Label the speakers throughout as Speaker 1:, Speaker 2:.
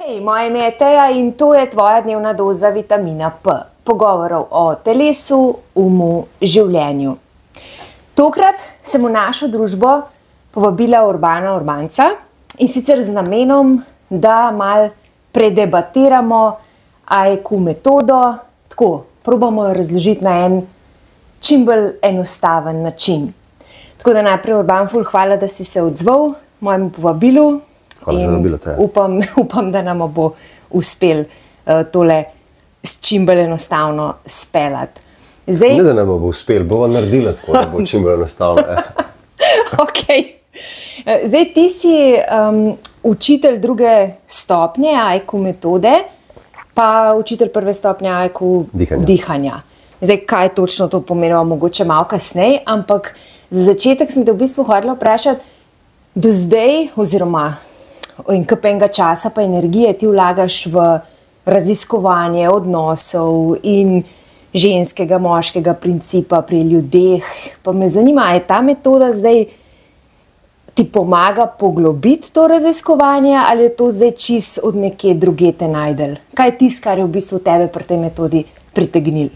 Speaker 1: Hej, moje ime je Teja in to je tvoja dnevna doza vitamina P. Pogovorov o telesu, umu, življenju. Tokrat sem v našo družbo povabila Urbana Urbanca in sicer z namenom, da malo predebatiramo IQ metodo, tako, probamo jo razložiti na en čim bolj enostaven način. Tako da najprej Urban, ful, hvala, da si se odzval mojemu povabilu.
Speaker 2: Hvala za vabilo, Teja.
Speaker 1: Upam, da nam bo uspel tole čim bolj enostavno speljati. Zdaj...
Speaker 2: Ne, da nam bo uspel, bova naredila tako, da bo čim bolj enostavno.
Speaker 1: Ok. Zdaj, ti si učitelj druge stopnje IQ metode, pa učitelj prve stopnje IQ dihanja. Zdaj, kaj točno to pomeni, mogoče malo kasneje, ampak za začetek sem te v bistvu hodila vprašati, do zdaj, oziroma in kapenega časa pa energije ti vlagaš v raziskovanje odnosov in ženskega, moškega principa pri ljudeh. Pa me zanima, je ta metoda zdaj ti pomaga poglobiti to raziskovanje ali je to zdaj čist od nekje druge te najdel? Kaj je tisto, kar je v bistvu tebe pri tej metodi pritegnil?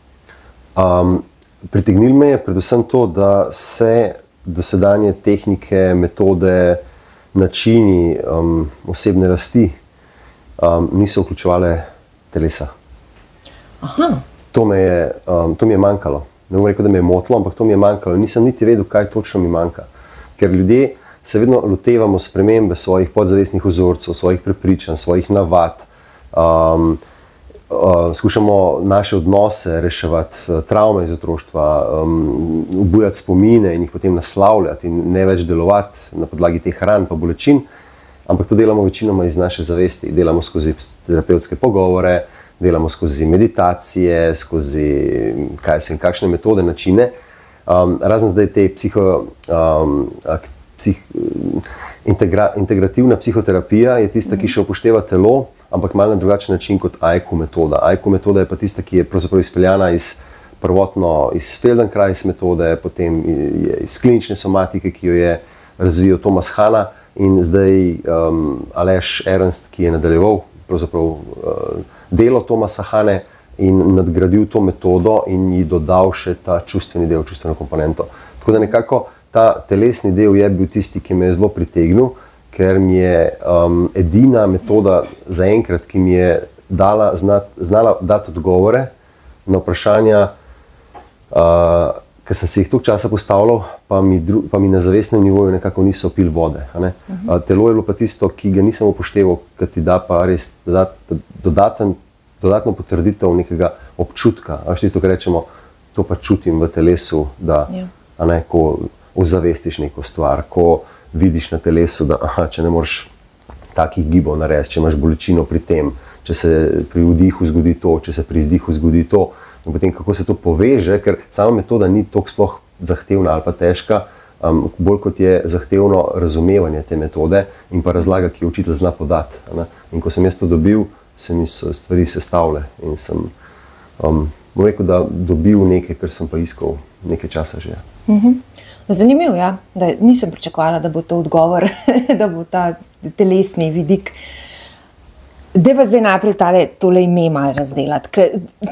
Speaker 2: Pritegnil me je predvsem to, da se dosedanje tehnike, metode, načini osebne rasti niso vključevale telesa.
Speaker 1: Aha.
Speaker 2: To mi je manjkalo. Ne bom rekel, da me je motilo, ampak to mi je manjkalo. Nisem niti vedel, kaj točno mi manjka. Ker ljudje se vedno lotevamo spremembe svojih podzavestnih vzorcev, svojih prepričanj, svojih navad. Skušamo naše odnose reševati, travme iz otroštva, obujati spomine in jih potem naslavljati in ne več delovati na podlagi teh ran pa bolečin, ampak to delamo večinoma iz naše zavesti. Delamo skozi terapevtske pogovore, delamo skozi meditacije, skozi kakšne metode, načine. Razen zdaj te integrativna psihoterapija je tista, ki še upošteva telo, ampak malo na drugačen način kot IQ metoda. IQ metoda je pa tista, ki je pravzaprav izpeljana prvotno iz Feldenkrais metode, potem iz klinične somatike, ki jo je razvijal Thomas Hanna in zdaj Aleš Ernst, ki je nadaljeval pravzaprav delo Thomasa Hanne in nadgradil to metodo in ji dodal še ta čustveni del, čustveno komponento. Tako da nekako ta telesni del je bil tisti, ki me je zelo pritegnil, ker mi je edina metoda zaenkrat, ki mi je znala dati odgovore na vprašanja, ki sem si jih toliko časa postavljal, pa mi na zavestnem nivoju nekako niso pil vode. Telo je bilo pa tisto, ki ga nisem upošteval, ki ti da pa res dodatno potrditev nekega občutka. Tisto, kar rečemo, to pa čutim v telesu, da ko ozavestiš neko stvar, ko vidiš na telesu, da če ne moreš takih gibov narediti, če imaš bolečino pri tem, če se pri vdihu zgodi to, če se pri izdihu zgodi to, in potem kako se to poveže, ker sama metoda ni toliko sploh zahtevna ali pa težka, bolj kot je zahtevno razumevanje te metode in pa razlaga, ki jo učitelj zna podati. In ko sem jaz to dobil, se mi stvari sestavile in sem, bom rekel, da dobil nekaj, kar sem pa iskal nekaj časa že.
Speaker 1: Zanimivo, ja, da nisem pričakovala, da bo to odgovor, da bo ta telesni vidik. Dajva zdaj najprej tole ime malo razdelati.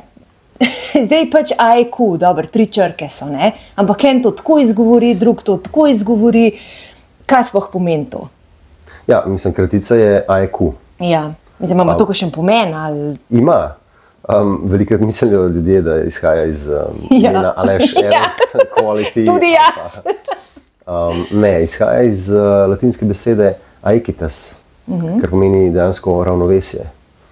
Speaker 1: Zdaj pač IQ, dobro, 3 črke so, ne? Ampak en to tako izgovori, drug to tako izgovori. Kaj sploh pomeni to?
Speaker 2: Ja, mislim, kratica je IQ.
Speaker 1: Ja, mislim, ima to kakšen pomen ali...
Speaker 2: Ima. Velikrat mislijo ljudje, da izhaja iz imena Aleš Ernst, quality.
Speaker 1: Tudi jaz.
Speaker 2: Ne, izhaja iz latinske besede aequitas, kar pomeni dejansko ravnovesje.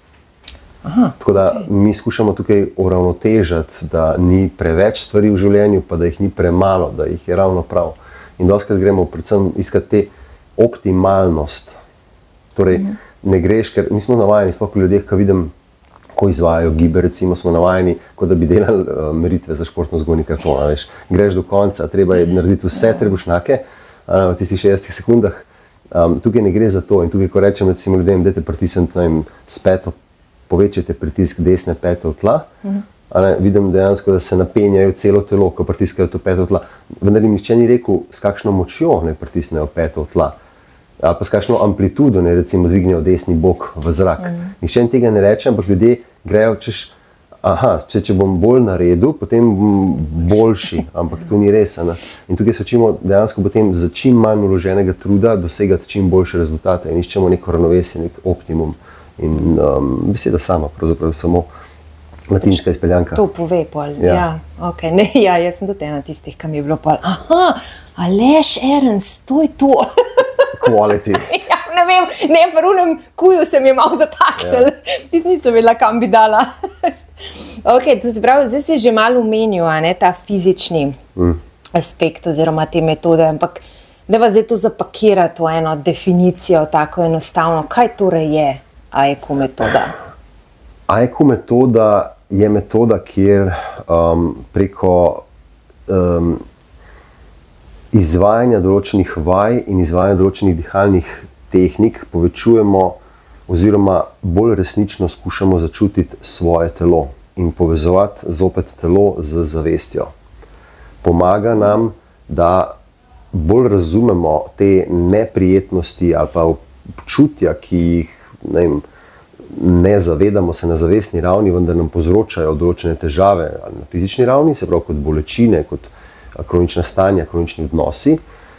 Speaker 2: Tako da mi skušamo tukaj uravnotežiti, da ni preveč stvari v življenju, pa da jih ni premalo, da jih je ravno prav. In dostikrat gremo predvsem iskati te optimalnost. Torej, ne greš, ker mi smo navajeni, sploh pri ljudeh, ko vidim, ko izvajajo gibe, recimo smo navajeni, kot da bi delali meritve za športno vzgojni karton. Greš do konca, treba je narediti vse trebušnjake v tistih 60 sekundah. Tukaj ne gre za to in tukaj, ko rečem recimo ljudem, dajte pritisniti s peto, povečajte pritisk desne pete v tla, vidim dejansko, da se napenjajo celo telo, ko pritiskajo to peto v tla. Vendar jim nihče ni rekel, s kakšno močjo ne pritisnejo peto v tla. ali pa s kakšno amplitudo, ne, recimo dvignejo desni bok v zrak. Nihče tega ne reče, ampak ljudje grejo, če bom bolj naredil, potem bom boljši, ampak to ni res. Ne? In tukaj se učimo dejansko potem za čim manj vloženega truda dosegati čim boljše rezultate in iščemo neko ravnovesje, nek optimum. In beseda sama, pravzaprav samo latinska izpeljanka.
Speaker 1: To pove pol. Ja. Okay. Ne, jaz sem tudi ena tistih, kam je bilo pol. Aleš Ernst, to je to.
Speaker 2: Quality.
Speaker 1: Ja, ne vem, v runem kuju sem je malo zataknil. Tis nisem vedela, kam bi dala. Ok, to se pravi, zdaj si že malo omenil, ta fizični aspekt oziroma te metode, ampak da vas zdaj to zapakira to eno definicijo, tako enostavno. Kaj torej je AEQ metoda?
Speaker 2: AEQ metoda je metoda, kjer preko izvajanja določenih vaj in izvajanja določenih dihalnih tehnik povečujemo oziroma bolj resnično skušamo začutiti svoje telo in povezovati zopet telo z zavestjo. Pomaga nam, da bolj razumemo te neprijetnosti ali pa občutja, ki jih ne zavedamo se na zavestni ravni, vendar nam povzročajo določene težave ali na fizični ravni, se pravi kot bolečine, kot kronična stanja, kronični odnosi,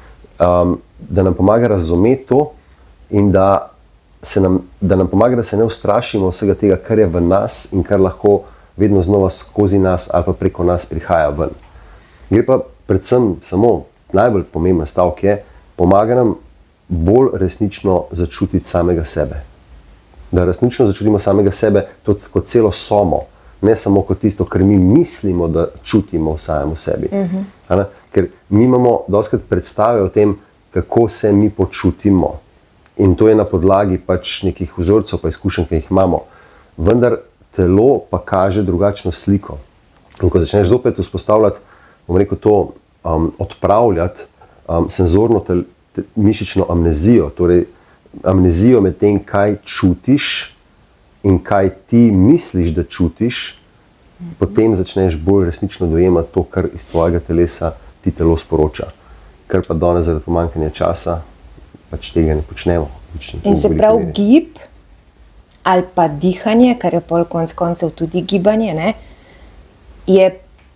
Speaker 2: da nam pomaga razumeti to in da nam pomaga, da se ne ustrašimo vsega tega, kar je v nas in kar lahko vedno znova skozi nas ali pa preko nas prihaja ven. Gre pa predvsem samo najbolj pomemben stavek je, pomaga nam bolj resnično začutiti samega sebe. Da resnično začutimo samega sebe kot celo somo, ne samo kot tisto, kar mi mislimo, da čutimo v samem sebi. Ker mi imamo dostikrat predstave o tem, kako se mi počutimo. In to je na podlagi pač nekih vzorcev pa izkušenj, ki jih imamo. Vendar telo pa kaže drugačno sliko. In ko začneš zopet vzpostavljati, bom rekel to, odpravljati senzorno mišično amnezijo, torej amnezijo med tem, kaj čutiš in kaj ti misliš, da čutiš, potem začneš bolj resnično dojemati to, kar iz tvojega telesa ti telo sporoča. Kar pa danes zaradi pomanjkanja časa pač tega ne počnemo.
Speaker 1: In se pravi gib ali pa dihanje, kar je pol konec koncev tudi gibanje, ne, je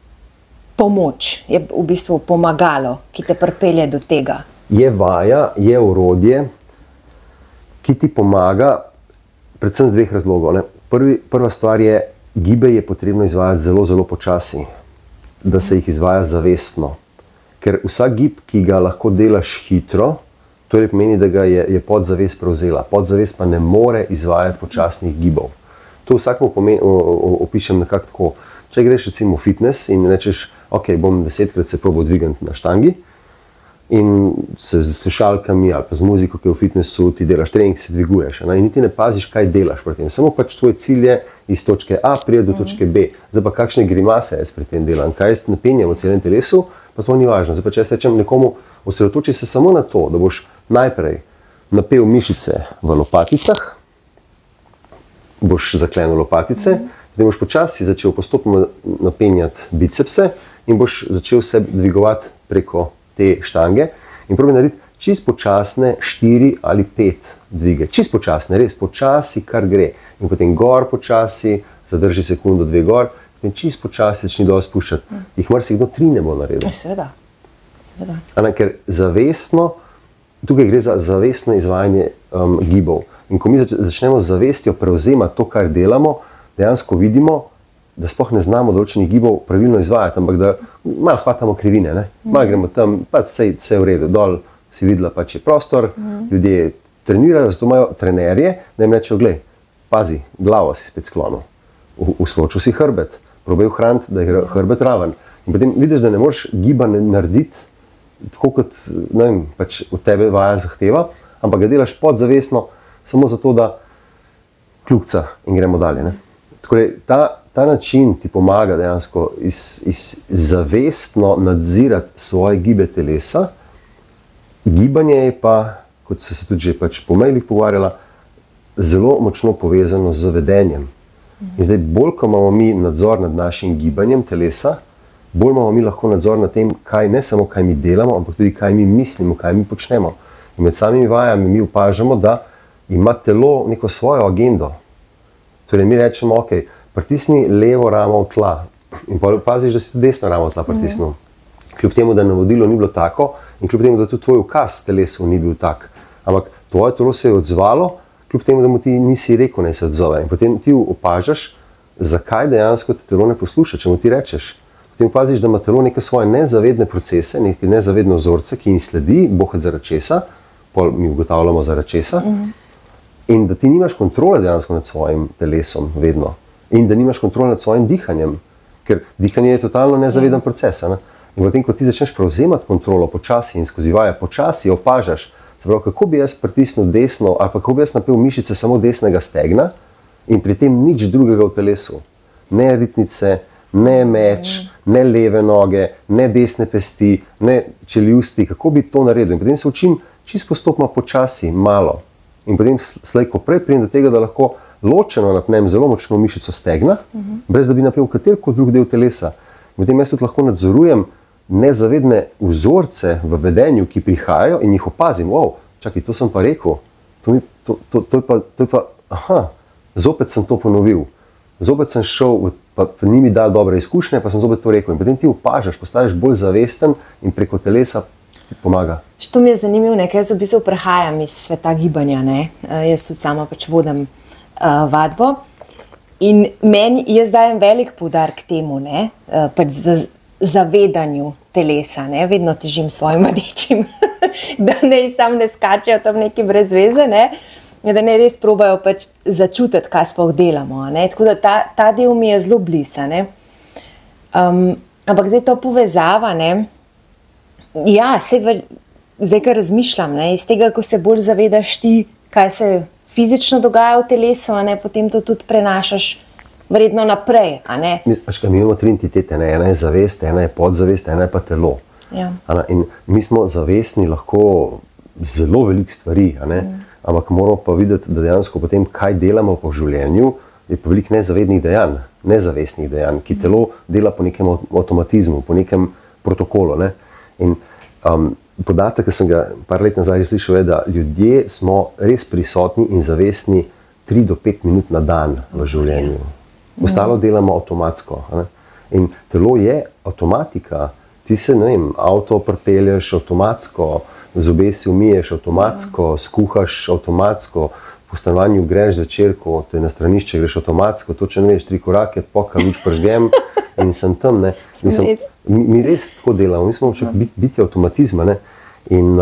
Speaker 1: pomoč, je v bistvu pomagalo, ki te pripelje do tega.
Speaker 2: Je vaja, je orodje, ki ti pomaga predvsem z dveh razlogov. Ne. Prva stvar je, gibe je potrebno izvajati zelo, zelo počasi, da se jih izvaja zavestno. Ker vsak gib, ki ga lahko delaš hitro, to pomeni, da ga je podzavest prevzela. Podzavest pa ne more izvajati počasnih gibov. To vsakmu opišem nekako tako. Če greš recimo v fitness in rečeš, ok, bom 10krat se probal dvigati na štangi in se z slušalkami ali pa z muziko, ki je v fitnessu, ti delaš trening, se dviguješ. In ti ne paziš, kaj delaš pri tem. Samo pač tvoj cilj je iz točke A priti do točke B. Zdaj pa kakšne grimase jaz pri tem delam, kaj jaz napenjam v celem telesu, pa samo ni važno. Zdaj pa če jaz rečem nekomu, osredotoči se samo na to, da boš najprej napel mišice v lopaticah, boš zaklenil lopatice, potem boš počasi začel postopno napenjati bicepse in boš začel se dvigovati preko te štange in probi narediti čisto počasne 4 ali 5 dvige. Čisto počasne, res počasi, kar gre. In potem gor počasi, zadrži sekundo, 2 gor, potem čisto počasi začni dol spuščati. Jih marsikdo 3 ne bo naredil.
Speaker 1: Seveda.
Speaker 2: Ker zavestno, tukaj gre za zavestno izvajanje gibov. In ko mi začnemo z zavestjo prevzemati to, kar delamo, dejansko vidimo, da sploh ne znamo določenih gibov pravilno izvajati, ampak da malo hvatamo krivine, ne? Malo gremo tam, pač vse v redu, dol si videla, pač je prostor, ljudje trenirajo, zato imajo trenerje, da jim rečejo, glej, pazi, glavo si spet sklonil, usločil si hrbet, probaj ohraniti, da je hrbet raven. In potem vidiš, da ne moreš gibanje narediti, tako kot pač od tebe vaja zahteva, ampak ga delaš podzavestno, samo zato, da kljukca in gremo dalje. Ne? Tako da ta način ti pomaga dejansko zavestno nadzirati svoje gibe telesa. Gibanje je pa, kot so se tudi že pač po mailih pogovarjala, zelo močno povezano z vedenjem. In zdaj bolj, ko imamo mi nadzor nad našim gibanjem telesa, bolj imamo mi lahko nadzor nad tem, ne samo kaj mi delamo, ampak tudi kaj mi mislimo, kaj mi počnemo. In med samimi vajami mi opažamo, da ima telo neko svojo agendo. Torej mi rečemo, ok, pritisni levo ramo v tla in paziš, da si tudi desno ramo v tla pritisnil. Kljub temu, da navodilo ni bilo tako in kljub temu, da tudi tvoj ukaz telesu ni bil tak. Ampak tvoje telo se je odzvalo, kljub temu, da mu ti nisi rekel, naj se odzove. In potem ti opažaš, zakaj dejansko te telo ne posluša, če mu ti rečeš. Potem opaziš, da ima telo neke svoje nezavedne procese, neke nezavedne vzorce, ki jim sledi, boh zaradi česa, pol mi ugotavljamo zaradi česa, in da ti nimaš kontrole dejansko nad svojim telesom vedno. In da nimaš kontrole nad svojim dihanjem, ker dihanje je totalno nezaveden proces. Ne? In potem, ko ti začneš prevzemati kontrolo počasi in skozi vaje, počasi opažaš, se pravi, kako bi jaz pritisnil desno, ali pa kako bi jaz napel mišice samo desnega stegna in pri tem nič drugega v telesu. Ne ritnice, ne meč, ne leve noge, ne desne pesti, ne čeljusti, kako bi to naredil. In potem se učim čisto postopno počasi, malo. In potem slej, ko prej pridem do tega, da lahko ločeno napnem zelo močno mišico stegna, brez da bi napel katerikoli drug del telesa. In potem jaz tudi lahko nadzorujem nezavedne vzorce v vedenju, ki prihajajo in jih opazim. Wow, čakaj, to sem pa rekel, to je pa, aha, zopet sem to ponovil, zopet sem šel, pa ni mi dal dobre izkušnje, pa sem zopet to rekel. In potem ti opažaš, postaješ bolj zavesten in preko telesa ti pomaga.
Speaker 1: To mi je zanimivo, ker jaz v bistvu prehajam iz sveta gibanja, ne? Jaz tudi sama pač vodim vadbo in meni jaz dajem velik poudarek temu, ne? Pač zavedanju telesa, ne? Vedno težim svojim vadečim, da ne sam ne skačejo tam neki brez veze, ne? Da ne res probajo pač začutiti, kaj sploh delamo. Ne? Tako da ta del mi je zelo blizu. Ampak zdaj to povezava, ne? Ja, zdaj, kar razmišljam, ne? Iz tega, ko se bolj zavedaš ti, kaj se fizično dogaja v telesu, ne? Potem to tudi prenašaš verjetno naprej.
Speaker 2: Mi imamo tri entitete, ne? Ena je zavest, ena je podzavest, ena je pa telo.
Speaker 1: Ja.
Speaker 2: In mi smo zavestni lahko zelo veliko stvari, ampak moramo pa videti, da dejansko potem, kaj delamo po življenju, je pa veliko nezavednih dejanj, nezavestnih dejanj, ki telo dela po nekem avtomatizmu, po nekem protokolu. Ne? In podatek, ki sem ga par let nazaj slišal, je, da ljudje smo res prisotni in zavestni 3 do 5 minut na dan v življenju. Ostalo delamo avtomatsko. In telo je avtomatika. Ti se, ne vem, avto pripelješ avtomatsko, zobe si umiješ avtomatsko, skuhaš avtomatsko, po stanovanju greš zvečer, ko te na stranišče greš avtomatsko, točno ne veš, 3 korake, poka luč pržgem in sem tam. Ne. Mi res tako delamo, mi smo biti avtomatizma. Ne. In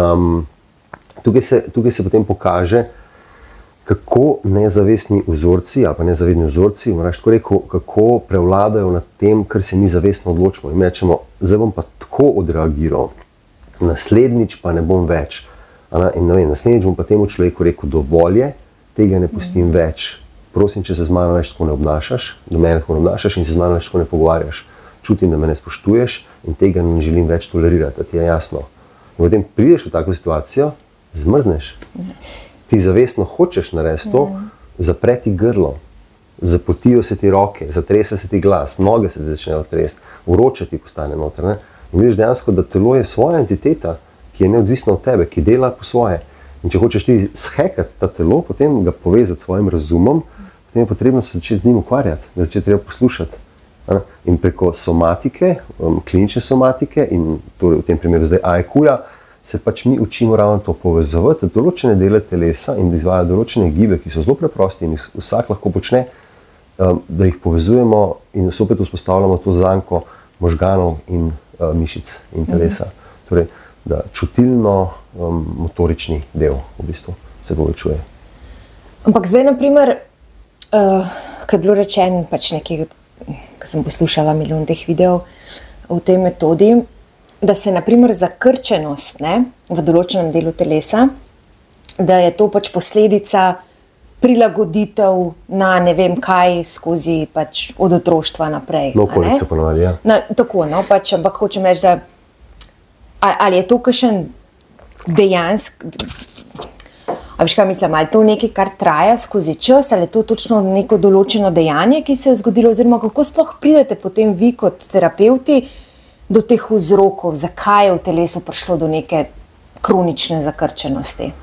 Speaker 2: tukaj se potem pokaže, kako nezavestni vzorci, ali pa nezavedni vzorci, moraš tako rekel, kako prevladajo nad tem, kar se mi zavestno odločimo. In mi rečemo, zdaj bom pa tako odreagiral, naslednjič pa ne bom več. In ne vem, naslednjič bom pa temu človeku rekel, dovolj je, tega ne pustim več. Prosim, če se z mano več tako ne obnašaš, do mene tako ne obnašaš in se z mano več tako ne pogovarjaš. Čutim, da me ne spoštuješ in tega ne želim več tolerirati, ti je jasno. In potem prideš v tako situacijo, zmrzneš. Ti zavestno hočeš narediti to, zapre ti grlo, zapotijo se ti roke, zatrese se ti glas, noge se ti začnejo tresti, vroče ti postane noter. Ne? In vidiš dejansko, da telo je svoja entiteta, ki je neodvisna od tebe, ki dela po svoje. In če hočeš ti shekati ta telo, potem ga povezati s svojim razumom, potem je potrebno se začeti z njim ukvarjati, ga začeti treba poslušati. In preko somatike, klinične somatike in torej v tem primeru zdaj AEQ-ja, se pač mi učimo ravno to povezovati, določene dele telesa in da izvajajo določene gibe, ki so zelo preprosti in vsak lahko počne, da jih povezujemo in sopet vzpostavljamo to zanko možganov in mišic in telesa. Torej, da čutilno-motorični del v bistvu se povečuje.
Speaker 1: Ampak zdaj, naprimer, ko je bilo rečeno, pač nekaj, ko sem poslušala milijon teh videov o tej metodi, da se naprimer zakrčenost, ne, v določenem delu telesa, da je to pač posledica prilagoditev na ne vem kaj skozi pač od otroštva naprej.
Speaker 2: No, okolico ponovadi, ja.
Speaker 1: Tako, no, pač, ampak hočem reči, da ali je to kakšen dejansk, a veš kaj mislim, ali je to nekaj, kar traja skozi čas, ali je to točno neko določeno dejanje, ki se je zgodilo, oziroma kako sploh pridete potem vi kot terapevti do teh vzrokov, zakaj je v telesu prišlo do neke kronične zakrčenosti?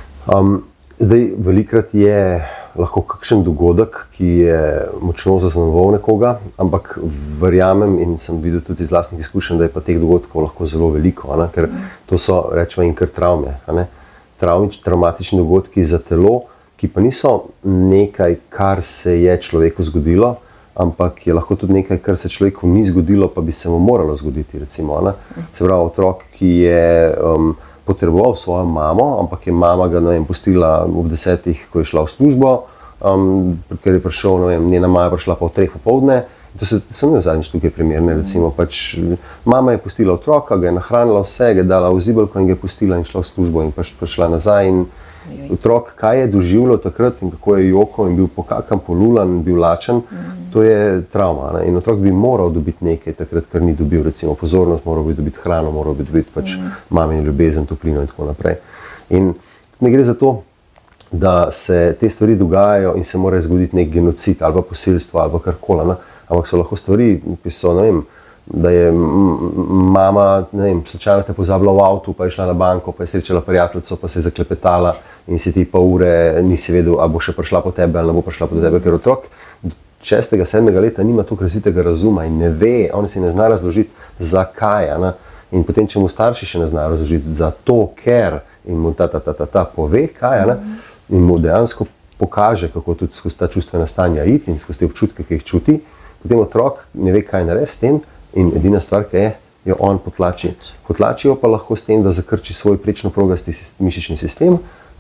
Speaker 2: Zdaj, velikrat je lahko kakšen dogodek, ki je močno zaznamoval nekoga, ampak verjamem in sem videl tudi iz lastnih izkušenj, da je pa teh dogodkov lahko zelo veliko, ker to so, rečemo, in kar travme. Travmatični dogodki za telo, ki pa niso nekaj, kar se je človeku zgodilo, ampak je lahko tudi nekaj, kar se človeku ni zgodilo, pa bi se mu moralo zgoditi. Recimo, se pravi, otrok, ki je potreboval svojo mamo, ampak je mama ga pustila ob 10, ko je šla v službo, ker je prišel, njena mama je prišla pa ob 3 popoldne. To sem imel zadnjič tukaj primerne, recimo, mama je pustila otroka, ga je nahranila vse, ga je dala v zibelko in ga je pustila in šla v službo in prišla nazaj in otrok, kaj je doživljal takrat in kako je jokal in bil pokakan, polulan, bil lačen, to je travma. In otrok bi moral dobiti nekaj takrat, kar ni dobil, recimo pozornost, moral bi dobiti hrano, moral bi dobiti mamini ljubezen, toplino in tako naprej. In ne gre za to, da se te stvari dogajajo in se mora zgoditi nek genocid ali pa posilstvo ali pa karkoli, ampak so lahko stvari, ki so, da je mama, slučajno te pozabila v avtu, pa je šla na banko, pa je srečala prijateljico, pa se je zaklepetala in si ti pol ure nisi vedel, ali bo še prišla po tebe ali ne bo prišla po tebe, ker otrok 6. 7. leta nima toliko razvitega razuma in ne ve, on si ne zna razložiti, zakaj. In potem, če mu starši še ne znajo razložiti, zato, ker in mu ta pove, kaj, in mu dejansko pokaže, kako tudi skozi ta čustvena stanja iti in skozi te občutke, ki jih čuti, potem otrok ne ve, kaj narediti s tem in edina stvar, ki jo on potlači. Potlači jo pa lahko s tem, da zakrči svoj prečno-progasti mišični sistem,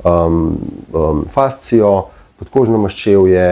Speaker 2: fascijo, podkožno maščevje,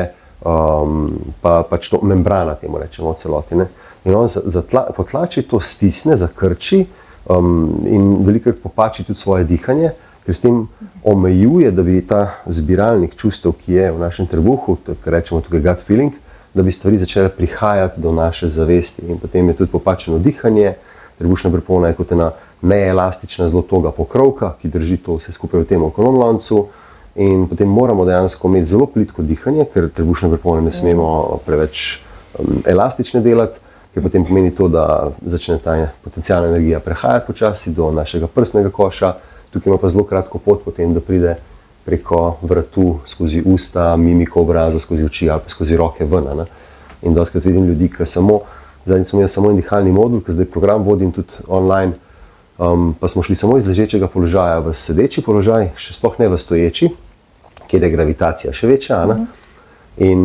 Speaker 2: pa pač to membrana, temu rečemo, celoti. In on potlači to, stisne, zakrči in velikokrat popači tudi svoje dihanje, ker s tem omejuje, da bi ta zbiralnik čustev, ki je v našem trebuhu, kar rečemo tukaj gut feeling, da bi stvari začele prihajati do naše zavesti. In potem je tudi popačeno dihanje, trebušna prepona je kot ena neelastična, zelo toga pokrovka, ki drži to vse skupaj v tem okonomlancu. In potem moramo dejansko imeti zelo plitko dihanje, ker trebušne prepone ne smemo preveč elastične delati, ker potem pomeni to, da začne ta potencialna energija prehajati počasi do našega prsnega koša. Tukaj ima pa zelo kratko pot potem, da pride preko vratu, skozi usta, mimiko obraza, skozi oči ali pa skozi roke ven. In dostikrat vidim ljudi, ki zadnjič smo imeli samo en dihalni modul, ki zdaj program vodim tudi online, pa smo šli samo iz ležečega položaja v sedeči položaj, še sploh ne v stoječi, kjer je gravitacija še večja. In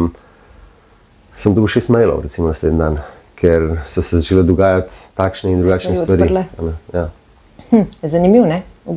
Speaker 2: sem dobil 6 mailov, recimo naslednji dan, ker so se začele dogajati takšne in drugačne stvari. Ja.
Speaker 1: Zanimivo, ne? V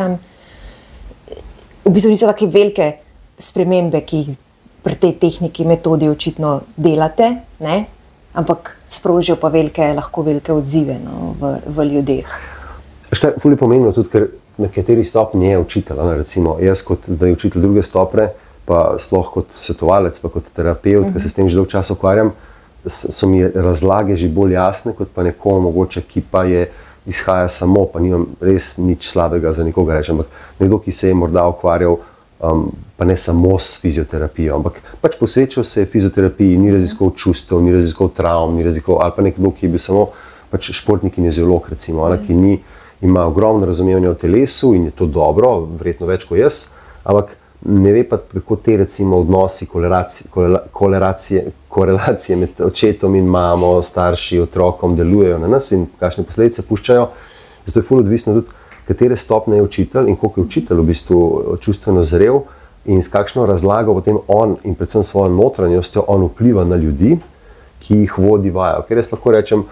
Speaker 1: bistvu niso take velike spremembe, ki jih pri tej tehniki, metodi očitno delate, ne? Ampak sprožijo pa lahko velike odzive v ljudeh.
Speaker 2: Ful je pomembno tudi, ker na kateri stopnji je učitelj. Recimo, jaz kot zdaj učitelj 2. stopnje, pa sploh kot svetovalec, pa kot terapevt, ki se s tem že dolgo časa ukvarjam, so mi razlage že bolj jasne, kot pa nekomu mogoče, ki pa izhaja samo, pa nimam res nič slabega za nikoga reči, ampak nekdo, ki se je morda ukvarjal, pa ne samo s fizioterapijo, ampak pač posvečal se je fizioterapiji, ni raziskoval čustev, ni raziskoval travm, ali pa nekdo, ki je bil samo pač športnik kineziolog, recimo, ki ima ogromno razumevanja v telesu in je to dobro, verjetno več kot jaz, ampak ne ve pa, kako te recimo odnosi, korelacije med očetom in mamo, starši, otrokom delujejo na nas in kakšne posledice puščajo. Zato je ful odvisno tudi, katere stopnje je učitelj in koliko je učitelj v bistvu čustveno zrel in s kakšno razlago potem on in predvsem svojo notranjostjo on vpliva na ljudi, ki jih vodi vajo. Ker jaz lahko rečem,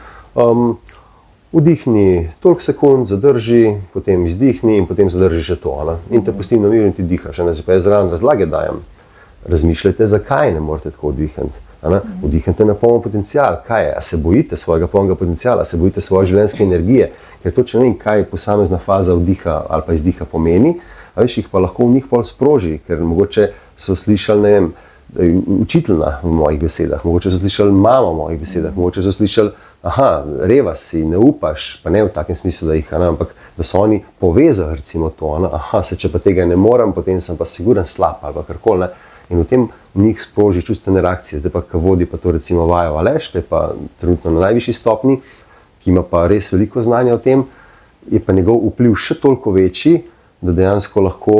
Speaker 2: vdihni toliko sekund, zadrži, potem izdihni in potem zadrži še to. In te pustim na miru in ti dihaš. Pa jaz zraven razlage dajem. Razmišljajte, zakaj ne morete tako vdihniti. Vdihnite na poln potencial. Kaj je? A se bojite svojega polnega potenciala? A se bojite svoje življenjske energije? Ker točno ne vem, kaj posamezna faza vdiha ali pa izdiha pomeni, a veš, jih pa lahko v njih pol sproži, ker mogoče so slišali, ne vem, učiteljna v mojih besedah, mogoče so slišali mama v mojih besedah, mogoče so slišali, reva si, ne upaš, pa ne v takem smislu, da jih, ampak da so oni povezali recimo to, če pa tega ne morem, potem sem pa siguren slab ali pa karkoli, in v tem v njih sproži čustvene reakcije. Zdaj pa, ko vodi pa to recimo vajo Aleš, ki je pa trenutno na najvišji stopni, ki ima pa res veliko znanja o tem, je pa njegov vpliv še toliko večji, da dejansko lahko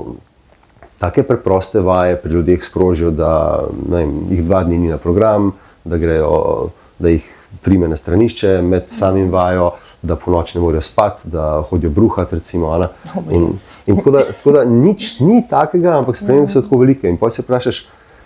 Speaker 2: take preproste vaje pri ljudeh sprožijo, da jih 2 dni ni na program, da jih prime na stranišče med samim vajo, da po noč ne morejo spati, da hodijo bruhati, recimo. In tako da nič ni takega, ampak spremembe so tako velike. In potem se vprašaš,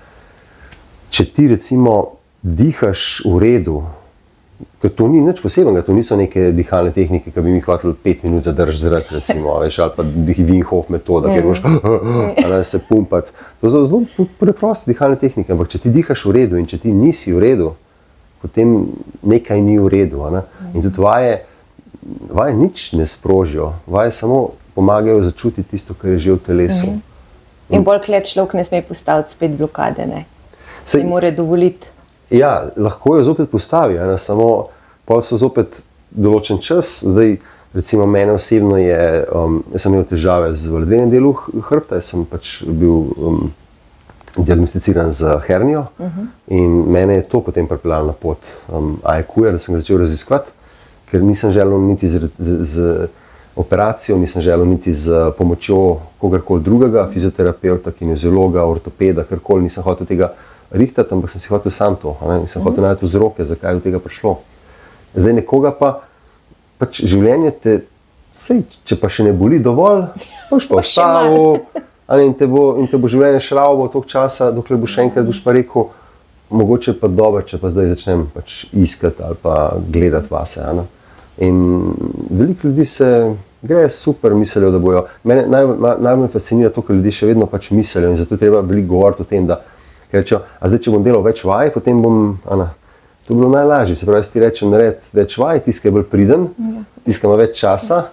Speaker 2: če ti recimo dihaš v redu, ker to ni nič posebnega, to niso neke dihalne tehnike, ki bi mi hoteli 5 minut zadržati zrak, recimo, ali pa Wim Hof metoda, kjer boš se pumpati. To so zelo preproste dihalne tehnike, ampak če ti dihaš v redu in če ti nisi v redu, potem nekaj ni v redu. In tudi vaje nič ne sprožijo, vaje samo pomagajo začutiti tisto, kar je že v telesu.
Speaker 1: In bolj klet človek ne sme postaviti spet blokade, ne? Si mora dovoliti.
Speaker 2: Ja, lahko jo zopet postavi, samo pol so zopet določen čas. Zdaj, recimo mene osebno jaz sem imel težave z ledvenem delu hrbta, jaz sem pač bil diagnosticiran z hernijo in mene je to potem pripeljalo na pot AEQ-ja, da sem ga začel raziskovati, ker nisem želel niti z operacijo, nisem želel niti z pomočjo kogarkoli drugega, fizioterapeuta, kineziologa, ortopeda, karkoli, nisem hotel tega rihtati, ampak sem si hotel sam to. Nisem hotel najti vzroke, zakaj je do tega prišlo. Zdaj nekoga pač življenje te, če pa še ne boli dovolj, boš pa vstavil in te bo življenje šraubo toliko časa, dokler boš še enkrat boš pa rekel, mogoče pa dobro, če pa zdaj začnem pač iskati ali pa gledati vase. In veliko ljudi se gre super, mislijo, da bojo. Mene najbolj fascinira to, ker ljudi še vedno pač mislijo in zato treba veliko govoriti o tem, da rečejo, a zdaj, če bom delal več vaj, potem bom, to bi bilo najlažje. Se pravi, ti rečem, naredi več vaj, tisti, ki je bolj priden, tisti, ki ima več časa,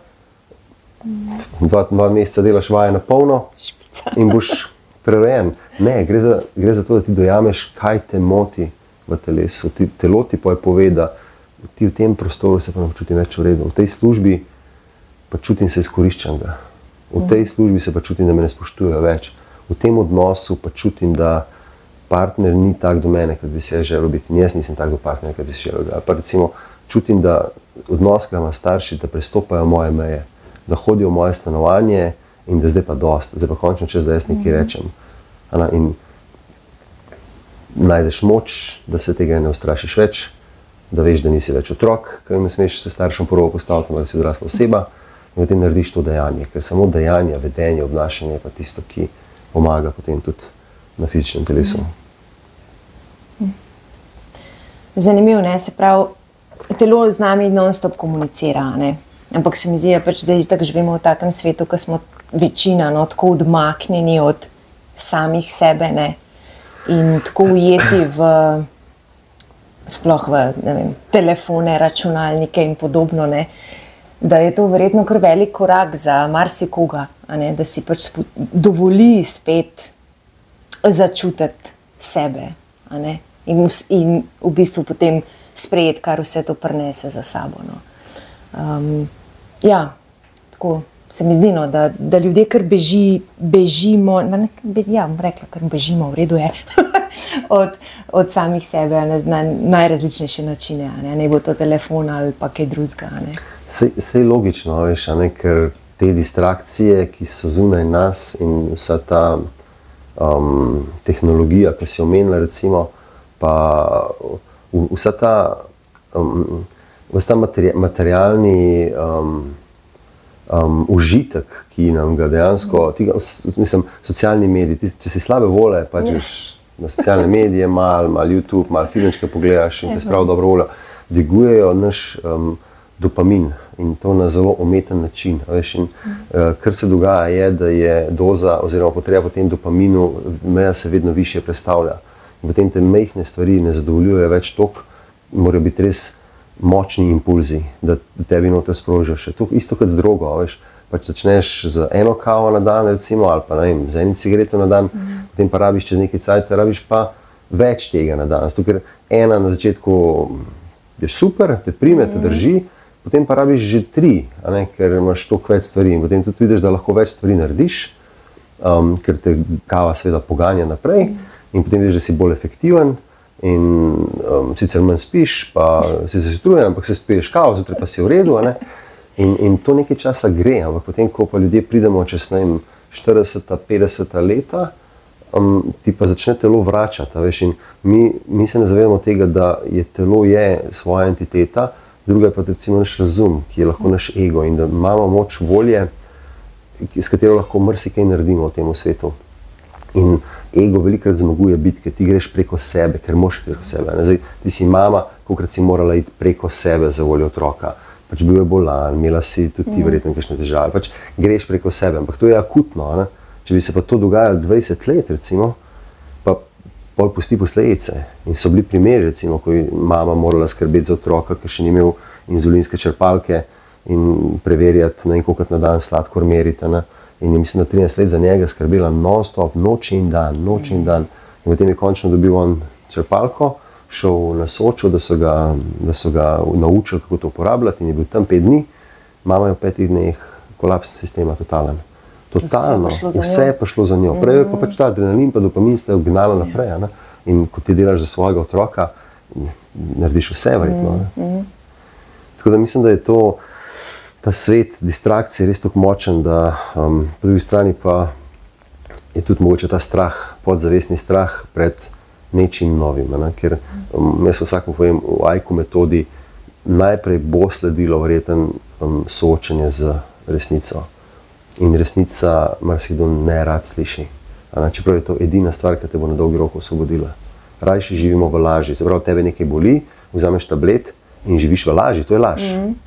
Speaker 2: 2 meseca delaš vaje na polno in boš prerejen. Ne, gre za to, da ti dojameš, kaj te moti v telesu. Telo ti pove, da ti v tem prostoru se pa ne počutim več v redu. V tej službi pa čutim se izkoriščenega. V tej službi se pa čutim, da me ne spoštujejo več. V tem odnosu pa čutim, da partner ni tak do mene, kot bi se želel biti. In jaz nisem tak do partnerja, kot bi se želel biti. Ali pa recimo čutim, da odnos, ki ga ima starši, da prestopajo moje meje, da hodijo v moje stanovanje in da zdaj pa dost, zdaj pa končno čas, da jaz nekaj rečem. In najdeš moč, da se tega ne ustrašiš več, da veš, da nisi več otrok, ker ne smeš se staršem prvo postaviti, ampak si odrasla oseba in potem narediš to dejanje, ker samo dejanje, vedenje, obnašanje je pa tisto, ki pomaga potem tudi na fizičnem telesu.
Speaker 1: Zanimivo, ne? Se pravi, telo z nami non-stop komunicira, ne? Ampak se mi zdi, da pač zdaj tako živimo v takem svetu, ko smo večina tako odmaknjeni od samih sebe, ne? In tako ujeti sploh v, ne vem, telefone, računalnike in podobno, ne? Da je to verjetno kar velik korak za marsikoga, ne? Da si pač dovoli spet začutiti sebe, in v bistvu potem sprejeti, kar vse to prinese za sabo. Ja, tako se mi zdi, da ljudje kar bežimo, bom rekla, kar bežimo, v redu je, od samih sebe na najrazličnejše načine, ne bo to telefon ali pa kaj drugega.
Speaker 2: Sej logično, veš, ker te distrakcije, ki so zunaj nas in vsa ta tehnologija, ki si omenila, recimo, pa vsa ta materialni užitek, ki nam ga dejansko, socialni mediji, če si slabe volje, pa češ na socialne medije, malo YouTube, malo filmčke pogledaš in te sprav dobro voljo, dvigujejo naš dopamin in to na zelo umeten način. Kar se dogaja je, da je doza oziroma potreba po tem dopaminu, meja se vedno više prestavlja. In potem te majhne stvari ne zadovoljujejo več toliko, morajo biti res močni impulzi, da tebi noter sprožijo še to. Isto kot z drogo, veš, pač začneš z eno kavo na dan, recimo, ali pa ne vem, z eno cigareto na dan, potem pa rabiš čez nekaj cajta, rabiš pa več tega na dan. Zato, ker ena na začetku je super, te prime, te drži, potem pa rabiš že 3, ker imaš toliko več stvari in potem tudi vidiš, da lahko več stvari narediš, ker te kava seveda poganja naprej in potem vidiš, da si bolj efektiven in sicer manj spiš, pa si se utrujen, ampak se spiješ kavo, zjutraj pa si v redu. In to nekaj časa gre, ampak potem, ko pa ljudje pridemo čez 40, 50 leta, ti pa začne telo vračati. Veš, in mi se ne zavedamo tega, da je telo svoja entiteta, druga je pa recimo naš razum, ki je lahko naš ego in da imamo moč volje, s katero lahko marsikaj naredimo v tem svetu. In ego velikokrat zmaguje bitke, ti greš preko sebe, ker moraš preko sebe. Zdaj, ti si mama, kolikokrat si morala iti preko sebe za voljo otroka. Pač bil je bolan, imela si tudi ti verjetno kakšne težave. Pač greš preko sebe, ampak to je akutno. Ne? Če bi se pa to dogajalo 20 let, recimo, pa pol pusti posledice. In so bili primeri, recimo, ko je mama morala skrbeti za otroka, ker še ni imel inzulinske črpalke in preverjati, ne vem kolikrat na dan sladkor meriti. Ne? In je, mislim, da 13 let za njega skrbela non-stop, noč in dan. In potem je končno dobil on črpalko, šel na Sočo, da so ga naučili, kako to uporabljati, in je bil tam 5 dni, mama je v 5 dneh kolaps sistema totalen. Totalno, vse je pa šlo za njo. Prej je pa pač ta adrenalin pa dopamin ste vgnala naprej. Ne? In ko ti delaš za svojega otroka, narediš vse verjetno. Tako da mislim, da je ta svet distrakcije res tako močen, da po drugi strani pa je tudi mogoče ta strah, podzavestni strah pred nečim novim. Ne? Ker jaz vsakom povem, v AIKU metodi najprej bo sledilo verjetno soočenje z resnico. In resnica marsikdo ne rad sliši. Čeprav je to edina stvar, ki te bo na dolgi rok osvobodila. Rajši živimo v laži. Se pravi, tebe nekaj boli, vzameš tablet in živiš v laži. To je laž.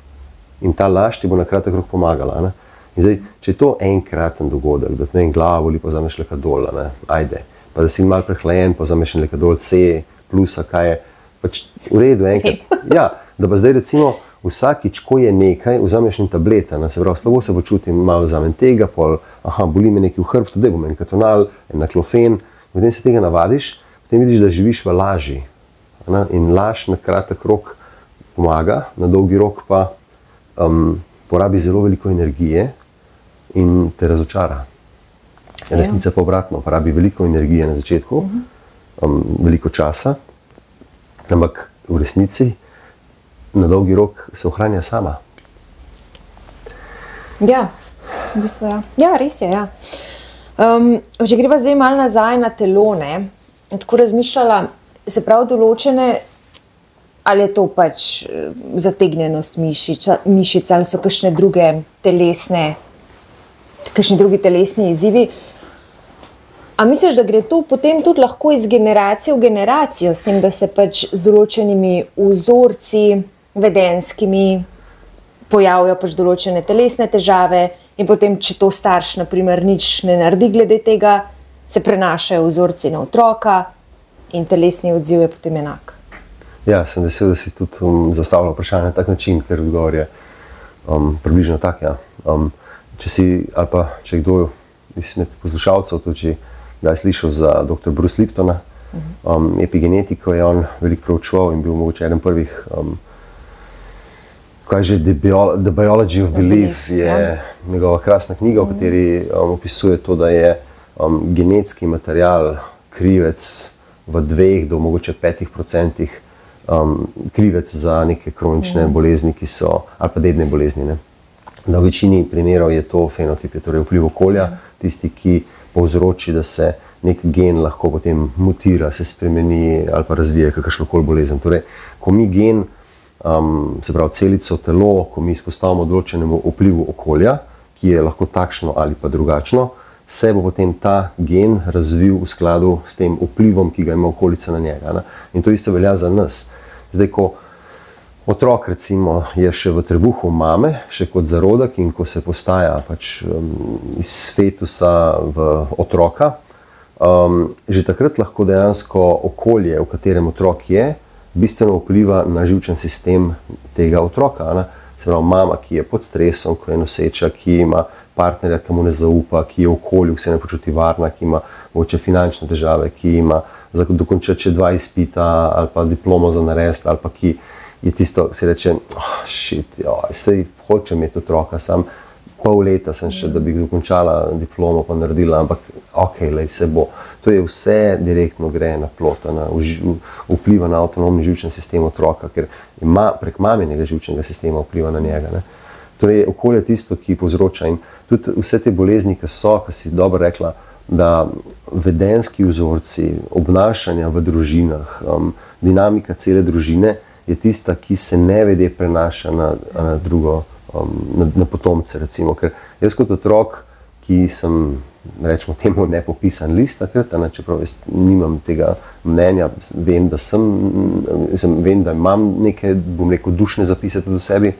Speaker 2: In ta laž ti bo na kratek rok pomagala. Ne? In zdaj, če je to enkraten dogodek, da te ne glavo boli, pa vzameš lekadol, ajde. Pa da si malo prehlajen, pa vzameš lekadol C, plusa, kaj je. Pač v redu enkrat. Ja, da pa zdaj recimo vsakič, ko je nekaj, vzameš en tablet, se pravi, slabo se počutim, malo vzamem tega, pol, boli me nekaj v hrbtu, da bom en katonal, en aklofen, potem se tega navadiš, potem vidiš, da živiš v laži. In laž na kratek rok pomaga, na dolgi rok pa porabi zelo veliko energije in te razočara. Resnica pa obratno, porabi veliko energije na začetku, veliko časa, ampak v resnici na dolgi rok se ohranja sama.
Speaker 1: Ja, v bistvu ja. Ja, res je, ja. Če greva zdaj malo nazaj na telo, ne, tako razmišljala, se pravi določene, ali je to pač zategnjenost mišic, ali so kakšni drugi telesni izzivi. A misliš, da gre to potem tudi lahko iz generacije v generacijo, s tem, da se pač z določenimi vzorci vedenskimi pojavijo pač določene telesne težave in potem, če to starš, na primer, nič ne naredi glede tega, se prenašajo vzorci na otroka in telesni odziv je potem enak.
Speaker 2: Ja, sem vesel, da si tudi zastavila vprašanje na tak način, ker odgovor je približno tak. Ja. Če si, ali pa če kdo izmed poslušalcev, tudi da je slišal za dr. Bruce Liptona, epigenetiko je on veliko proučeval in bil mogoče eden prvih kaj že The Biology of Belief je njegova krasna knjiga, v kateri opisuje to, da je genetski material krivec v 2 do mogoče 5% krivec za neke kronične bolezni, ki so, ali pa dedne bolezni. Ne? Na večini primerov je to fenotip, je torej vpliv okolja, tisti, ki povzroči, da se nek gen lahko potem mutira, se spremeni ali pa razvije kakršnokoli bolezen. Torej, ko mi gen, se pravi celico, telo, ko mi izpostavimo določenemu vplivu okolja, ki je lahko takšno ali pa drugačno, se bo potem ta gen razvil v skladu s tem vplivom, ki ga ima okolica na njega. Ne? In to isto velja za nas. Zdaj, ko otrok recimo je še v trebuhu mame, še kot zarodek, in ko se postaja pač iz fetusa v otroka, že takrat lahko dejansko okolje, v katerem otrok je, bistveno vpliva na živčen sistem tega otroka. Ne? Se pravi, mama, ki je pod stresom, ko je noseča, ki ima partnerja, ki mu ne zaupa, ki je v okolju, ki se ne počuti varna, ki ima mogoče finančne težave, ki ima dokončati še 2 izpita ali pa diplomo za narediti, ali pa ki je tisto, ki se reče, sej hočem imeti otroka, sam pol leta sem še, da bi dokončala diplomo pa naredila, ampak lej, se bo. To je vse direktno gre na plot, vpliva na avtonomni živčen sistem otroka, ker ima prek maminega živčnega sistema vpliva na njega. Ne. Torej, okolje je tisto, ki povzroča in tudi vse te bolezni, ki si dobro rekla, da vedenjski vzorci, obnašanja v družinah, dinamika cele družine je tista, ki se nevede prenaša na drugo, na potomce recimo. Ker jaz kot otrok, ki sem, rečemo temu, nepopisan list takrat, čeprav jaz nimam tega mnenja, vem, da imam neke, bom rekel, dušne zapise tudi v sebi.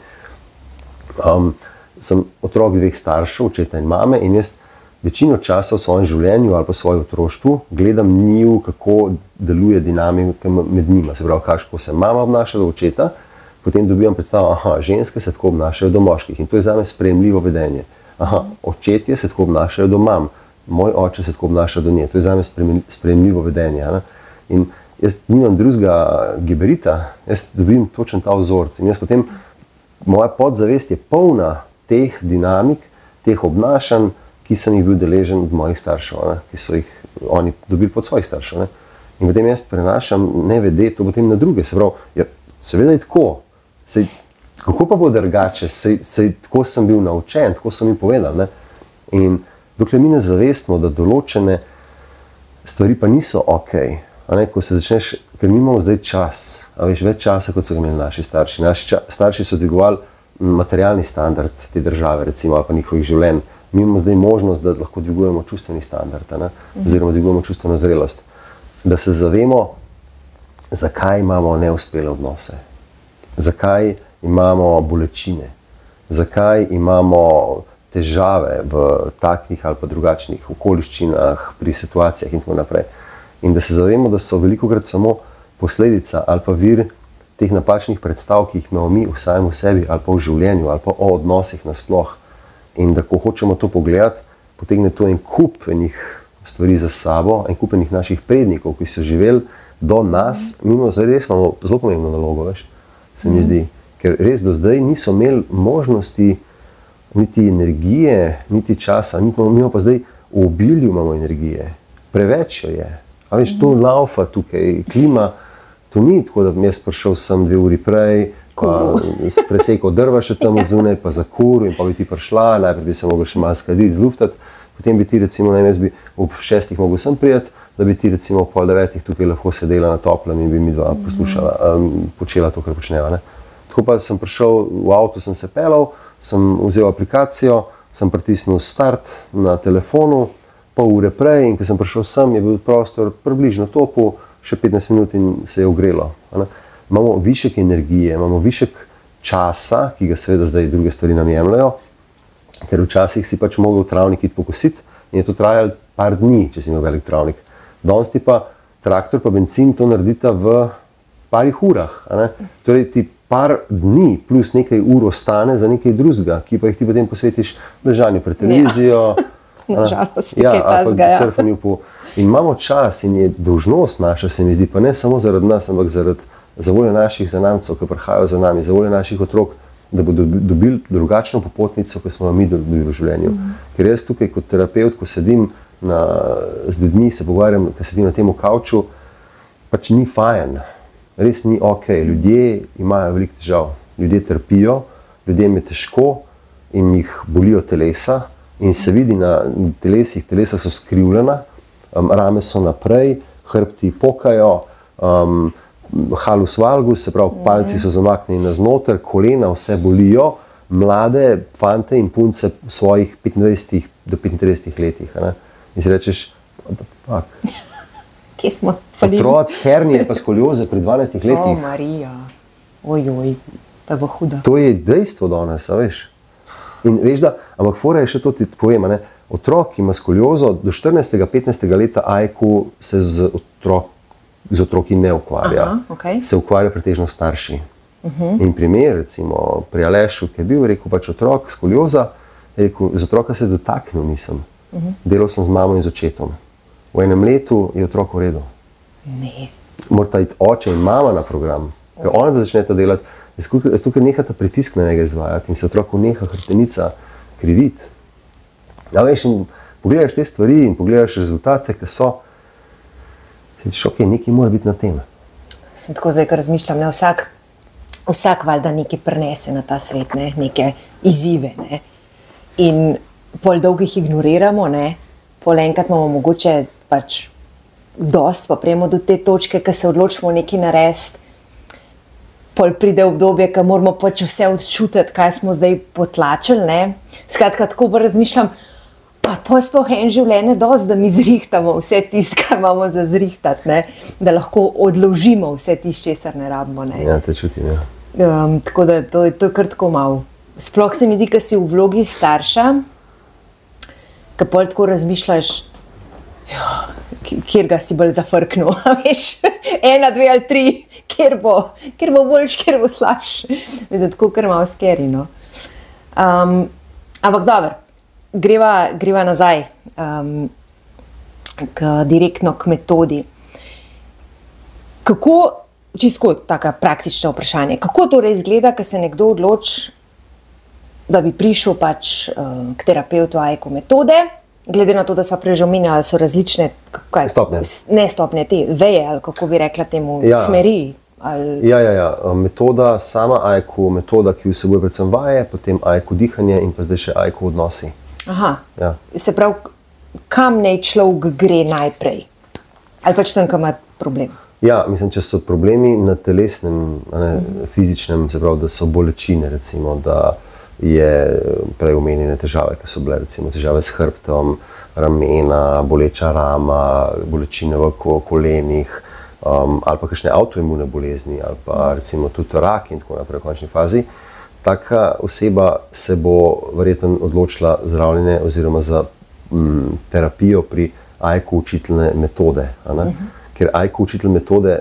Speaker 2: Sem otrok dveh staršev, očeta in mame, in jaz večino časa v svojem življenju ali pa v svojem otroštvu gledam njiju, kako deluje dinamika med njima. Se pravi, kako se mama obnaša do očeta, potem dobivam predstavo, ženske se tako obnašajo do moških in to je zame sprejemljivo vedenje. Očetje se tako obnašajo do mam, moj oče se tako obnaša do nje, to je zame sprejemljivo vedenje. In jaz nimam drugega geberita, jaz dobim točen ta vzorc in jaz potem, moja podzavest je polna teh dinamik, teh obnašanj, ki sem jih bil deležen od mojih staršev, ki so jih oni dobili pod svojih staršev. In potem jaz prenašam nevede to potem na druge. Se pravi, seveda je tako, kako pa bo drugače, tako sem bil naučen, tako sem jim povedal. In dokler mi ne zavestimo, da določene stvari pa niso okej, ko se začneš, ker mi imamo zdaj čas, več časa, kot so ga imeli naši starši. Naši starši so dvigovali materialni standard te države, recimo, ali pa njihovih življenj. Mi imamo zdaj možnost, da lahko dvigujemo čustveni standard, oziroma dvigujemo čustveno zrelost. Da se zavemo, zakaj imamo neuspele odnose, zakaj imamo bolečine, zakaj imamo težave v takih ali pa drugačnih okoliščinah, pri situacijah in tako naprej. In da se zavemo, da so velikokrat samo posledica ali pa vir teh napačnih predstav, ki jih imamo mi v samem sebi ali pa v življenju ali pa o odnosih nasploh. In da ko hočemo to pogledati, potegne to en kup enih stvari za sabo, en kup enih naših prednikov, ki so živeli do nas, mimo zdaj res imamo zelo pomembno nalogo, se mi zdi. Ker res do zdaj niso imeli možnosti, niti energije, niti časa, mi pa zdaj v obilju imamo energije, preveč jo je. A veš, to laufa tukaj, klima, to ni tako, da bi jaz prišel sem 2 uri prej, pa presekal drva še tam od zunaj, pa zakuril in pa bi ti prišla, najprej bi se mogel še malo skladiti, zluftati, potem bi ti recimo, jaz bi ob 6 mogel sem prijeti, da bi ti recimo ob 8:30 tukaj lahko sedela na toplem in bi mi dva poslušala, počela to, kar počneva. Tako pa sem prišel v avto, sem se pelal, sem vzel aplikacijo, sem pritisnil start na telefonu, pol ure prej in ko sem prišel sem, je bil prostor približno topel, še 15 minut in se je ogrelo. Imamo višek energije, imamo višek časa, ki ga seveda zdaj druge stvari nam jemljajo, ker včasih si pač mogel travnik iti pokositi in je to trajalo par dni, če si imel velik travnik. Danes ti pa traktor pa bencin to naredita v parih urah. Torej ti par dni plus nekaj ur ostane za nekaj drugega, ki pa jih ti potem posvetiš ležanju pred televizijo, ali pa surfanju po... In imamo čas in je dolžnost naša, se mi zdi, pa ne samo zaradi nas, ampak za voljo naših zanamcev, ki prihajajo za nami, za voljo naših otrok, da bodo dobili drugačno popotnico, kot smo mi dobili v življenju. Ker jaz tukaj kot terapevt, ko sedim z ljudmi, se pogovarjam, ko sedim na tem kavču, pač ni fajn, res ni okej. Ljudje imajo veliko težav, ljudje trpijo, ljudem je težko in jih bolijo telesa in se vidi na telesih, telesa so skrivljena, rame so naprej, hrbti pokajo, halus valgus, se pravi, palci so zamaknjeni navznoter, kolena vse bolijo, mlade fante in punce v svojih 25 do 35 letih. In si rečeš, what the fuck?
Speaker 1: Kje smo falili?
Speaker 2: Otroc hernije pa skolioze pri 12 letih.
Speaker 1: O, Marija, ojoj, to bo huda.
Speaker 2: To je dejstvo danes, veš. In veš da, ampak fora je še to ti povem, otrok, ki ima skoliozo, do 14-15 leta AIQ se z otroki ne ukvarja. Se ukvarja pretežno starši. In primer, recimo, pri Alešu, ki je bil, rekel pač otrok, skolioza, rekel, z otroka se dotaknil nisem. Delal sem z mamo in z očetom. V enem letu je otrok v redu.
Speaker 1: Ne.
Speaker 2: Morata iti oče in mama na program, ker ona da začneta delati, tukaj nehata pritisk na njega izvajati in se otroku neha hrbtenica kriviti. Ja, veš, in pogledaš te stvari in pogledaš rezultate, ki so, se tiš, nekaj mora biti na tem.
Speaker 1: Sem tako zdaj, ko razmišljam, vsak vsak valjda nekaj prinese na ta svet, ne? Neke izzive. Ne? In pol dolgih ignoriramo, ne? Pol enkrat imamo mogoče pač dost, pa prejemo do te točke, ko se odločimo nekaj narediti. Pol pride obdobje, ko moramo pač vse odčutiti, kaj smo zdaj potlačili. Ne? Skratka, tako pa razmišljam, pa sploh en življenje dost, da mi zrihtamo vse tisto, kar imamo za zrihtati, ne? Da lahko odložimo vse tisto, česar ne rabimo. Ne?
Speaker 2: Ja, te čutim, ja.
Speaker 1: Tako da to je kar tako malo. Sploh se mi zdi, ko si v vlogi starša, ko pol tako razmišljaš, kjer ga si bolj zafrknil, veš, 1, 2 ali 3, kjer bo boljš, kjer bo slabš. Mislim, tako kar malo scary, no. Ampak dobro, greva nazaj direktno k metodi. Kako, čisto tako praktično vprašanje, kako torej izgleda, ko se nekdo odloči, da bi prišel pač k terapeutu AIKU metode, glede na to, da sva prej že omenjala, da so različne stopnje te veje, ali kako bi rekla temu, smeri. Ali...
Speaker 2: Ja. Metoda, sama AIKU metoda, ki vsebuje predvsem vaje, potem AIKU dihanje in pa zdaj še AIKU odnosi.
Speaker 1: Aha, ja. Se pravi, kam naj človek gre najprej? Ali pač tam, kam ima problem?
Speaker 2: Ja, mislim, če so problemi na telesnem, fizičnem, se pravi, da so bolečine, recimo, da je prej omenjene težave, ki so bile, recimo, težave s hrbtom, ramena, boleča rama, bolečine v kolenih, ali pa kakšne avtoimune bolezni, ali pa recimo tudi rak in tako naprej v končni fazi. Taka oseba se bo verjetno odločila zdravljenje oziroma za terapijo pri AIKU učiteljne metode. Ker AIKU učiteljne metode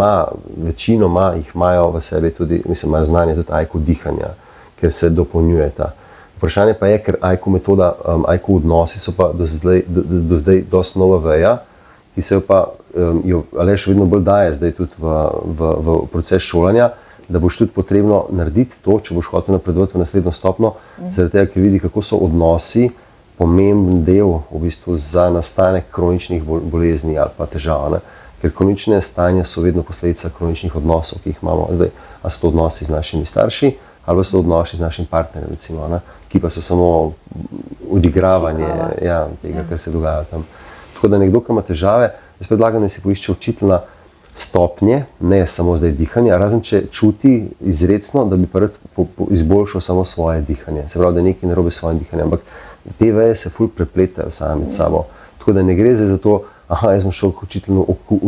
Speaker 2: večinoma jih imajo v sebi tudi, mislim, imajo znanje tudi AIKU dihanja, ker se dopolnjujeta. Vprašanje pa je, ker AIKU metoda, AIKU odnosi so pa do zdaj dosti nova veja, ki se jo pa Aleš vedno bolj daje zdaj tudi v proces šolanja, da boš tudi potrebno narediti to, če boš hotel napredovati v naslednjo stopnjo, zaradi tega, ker vidi, kako so odnosi pomemben del v bistvu za nastanek kroničnih bolezni ali pa težav. Ne? Ker kronične stanja so vedno posledica kroničnih odnosov, ki jih imamo zdaj. A so to odnosi z našimi starši, ali pa so to odnosi z našim partnerjem, recimo, ne? Ki pa so samo odigravanje tega, kar se dogaja tam. Tako da nekdo, ki ima težave, jaz predlagam, da si poišče učiteljna stopnje, ne samo zdaj dihanja, razen če čuti izrecno, da bi pa rad izboljšal samo svoje dihanje. Se pravi, da je nekaj narobe s svojim dihanjem, ampak te veje se ful prepletajo same med sabo. Tako da ne gre zdaj za to, jaz sem šel k učiteljnu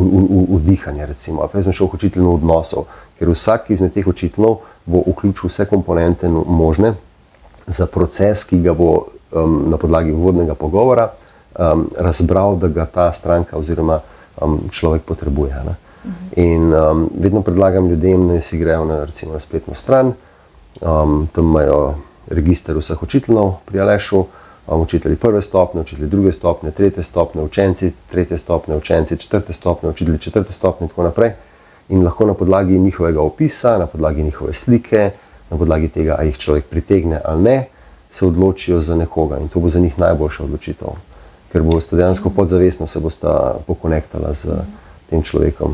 Speaker 2: v dihanje, recimo, ali pa jaz sem šel k učiteljnu odnosov, ker vsak izmed teh učiteljnov bo vključil vse komponente možne za proces, ki ga bo na podlagi uvodnega pogovora razbral, da ga ta stranka oziroma človek potrebuje. Ne? In vedno predlagam ljudem, da si grejo na spletno stran, tam imajo register vseh učiteljnov pri Alešu, učitelji prve stopnje, učitelji druge stopnje, tretje stopnje, učenci tretje stopnje, učenci četrte stopnje, učitelji četrte stopnje in tako naprej. In lahko na podlagi njihovega opisa, na podlagi njihove slike, na podlagi tega, a jih človek pritegne ali ne, se odločijo za nekoga in to bo za njih najboljša odločitev. Ker boste dejansko podzavestno se boste pokonektala z tem človekom.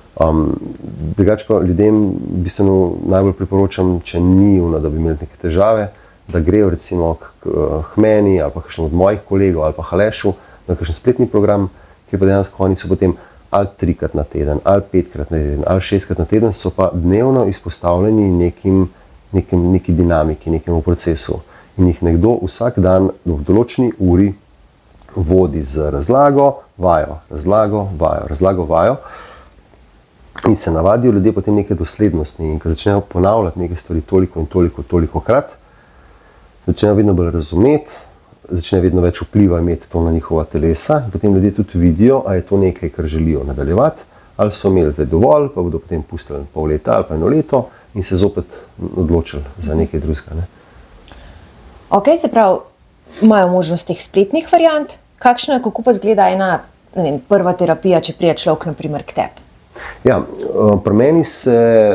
Speaker 2: Drugače pa ljudem bistveno najbolj priporočam, če ni da bi imeli neke težave, da grejo recimo k meni ali pa kakšen od mojih kolegov ali pa Alešu na kakšen spletni program, kjer pa dejansko oni so potem ali 3-krat na teden, ali 5-krat na teden, ali 6-krat na teden, so pa dnevno izpostavljeni neki dinamiki, nekemu procesu. In jih nekdo vsak dan v določeni uri vodi z razlago, vajo, vajo. In se navadijo ljudje potem neke doslednosti in ko začnejo ponavljati neke stvari toliko krat, začnejo vedno bolj razumeti, začne vedno več vpliva imeti to na njihova telesa in potem ljudje tudi vidijo, a je to nekaj, kar želijo nadaljevati, ali so imeli zdaj dovolj, pa bodo potem pustili pol leta ali pa 1 leto in se zopet odločili za nekaj drugega. Ne?
Speaker 1: Ok, se pravi, imajo možnost teh spletnih variant. Kako pa izgleda ena prva terapija, če prije človek naprimer k tebi?
Speaker 2: Ja, pri meni se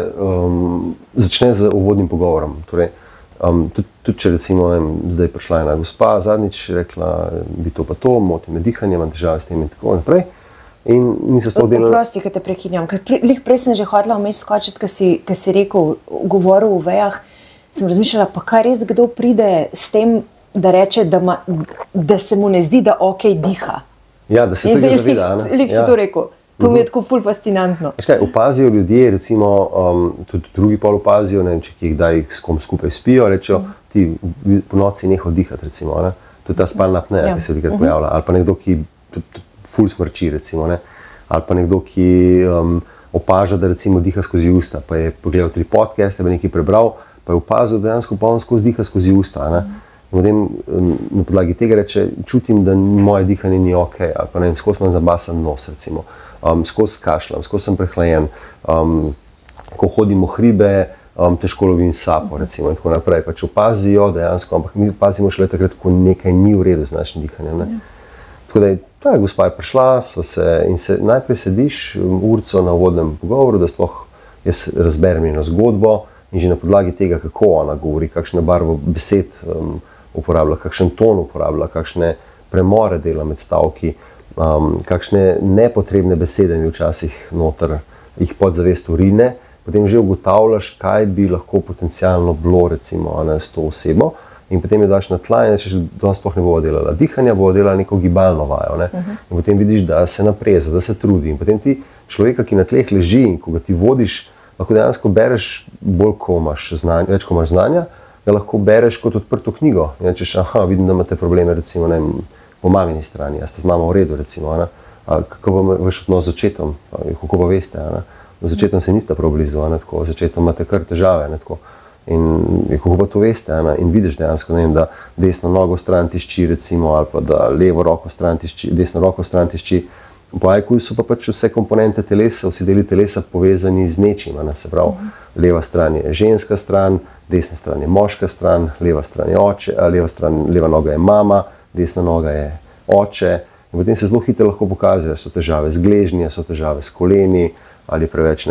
Speaker 2: začne z uvodnim pogovorom. Torej, tudi če recimo zdaj prišla ena gospa, zadnjič rekla, bi to pa to, moti me dihanje, imam težave s tem in tako naprej. in niso sploh delali.
Speaker 1: Prosti, ki te prekinjam, ker prej sem že hotela vmes skočiti, ki si rekel, govoril o vejah, sem razmišljala, pa kaj res kdo pride s tem, da reče, da se mu ne zdi, da diha.
Speaker 2: Ja, da se tega zaveda.
Speaker 1: Lik si to rekel. To mi je tako ful fascinantno.
Speaker 2: Opazijo ljudje, recimo tudi drugi pol opazijo, če jih kdaj s kom skupaj spijo, rečejo, ti po noci neho dihati, recimo. Ne? To je ta spalna apneja, ki se velikrat pojavlja. Ali pa nekdo, ki ful smrči, recimo. Ne? Ali pa nekdo, ki opaža, da recimo diha skozi usta, pa je pogledal 3 podcaste, pa nekaj prebral, pa je opazil, da dejansko pa on skozi diha skozi usta. Ne? In potem na podlagi tega reče, čutim, da moje dihanje ni ok, ali pa ne vem, skozi imam zabasan nos, recimo. Skozi kašljam, skozi sem prehlajen, ko hodim v hribe, težko lovim sapo, recimo, in tako naprej. Pač opazijo dejansko, ampak mi opazimo šele takrat, ko nekaj ni v redu z našim dihanjem. Ne? Tako da gospa je prišla, in se najprej sediš urco na uvodnem pogovoru, da sploh jaz razberem njeno zgodbo in že na podlagi tega, kako ona govori, kakšne barvo besed uporablja, kakšen ton uporablja, kakšne premore dela med stavki, kakšne nepotrebne besede mi včasih noter jih podzavest urine, potem že ugotavljaš, kaj bi lahko potencialno bilo recimo s to osebo in potem jo daš na tla in rečeš, da sploh ne bo delala dihanja, bo delala neko gibalno vajo. Ne? In potem vidiš, da se napreza, da se trudi in potem ti človeka, ki na tleh leži in ko ga ti vodiš, lahko dejansko bereš bolj, ko imaš znanja, več, ko imaš znanja, ga lahko bereš kot odprto knjigo in rečeš, vidim, da imate probleme recimo, ne vem, po mamini strani, ste z mamo v redu, recimo, kako bo vaš odnos z očetom, kako pa veste, z očetom se niste prav blizu, z očetom imate kar težave, in kako pa to veste, in vidiš dejansko, ne vem, da desno nogo stran tišči, recimo, ali pa da levo roko stran tišči, desno roko stran tišči. Po IQ so pa pač vse komponente telesa, vsi deli telesa povezani z nečim, se pravi, leva stran je ženska stran, desna stran je moška stran, leva stran je oče, leva noga je mama, desna noga je oče in potem se zelo hitro lahko pokaže, so težave z gležnji, so težave s koleni ali preveč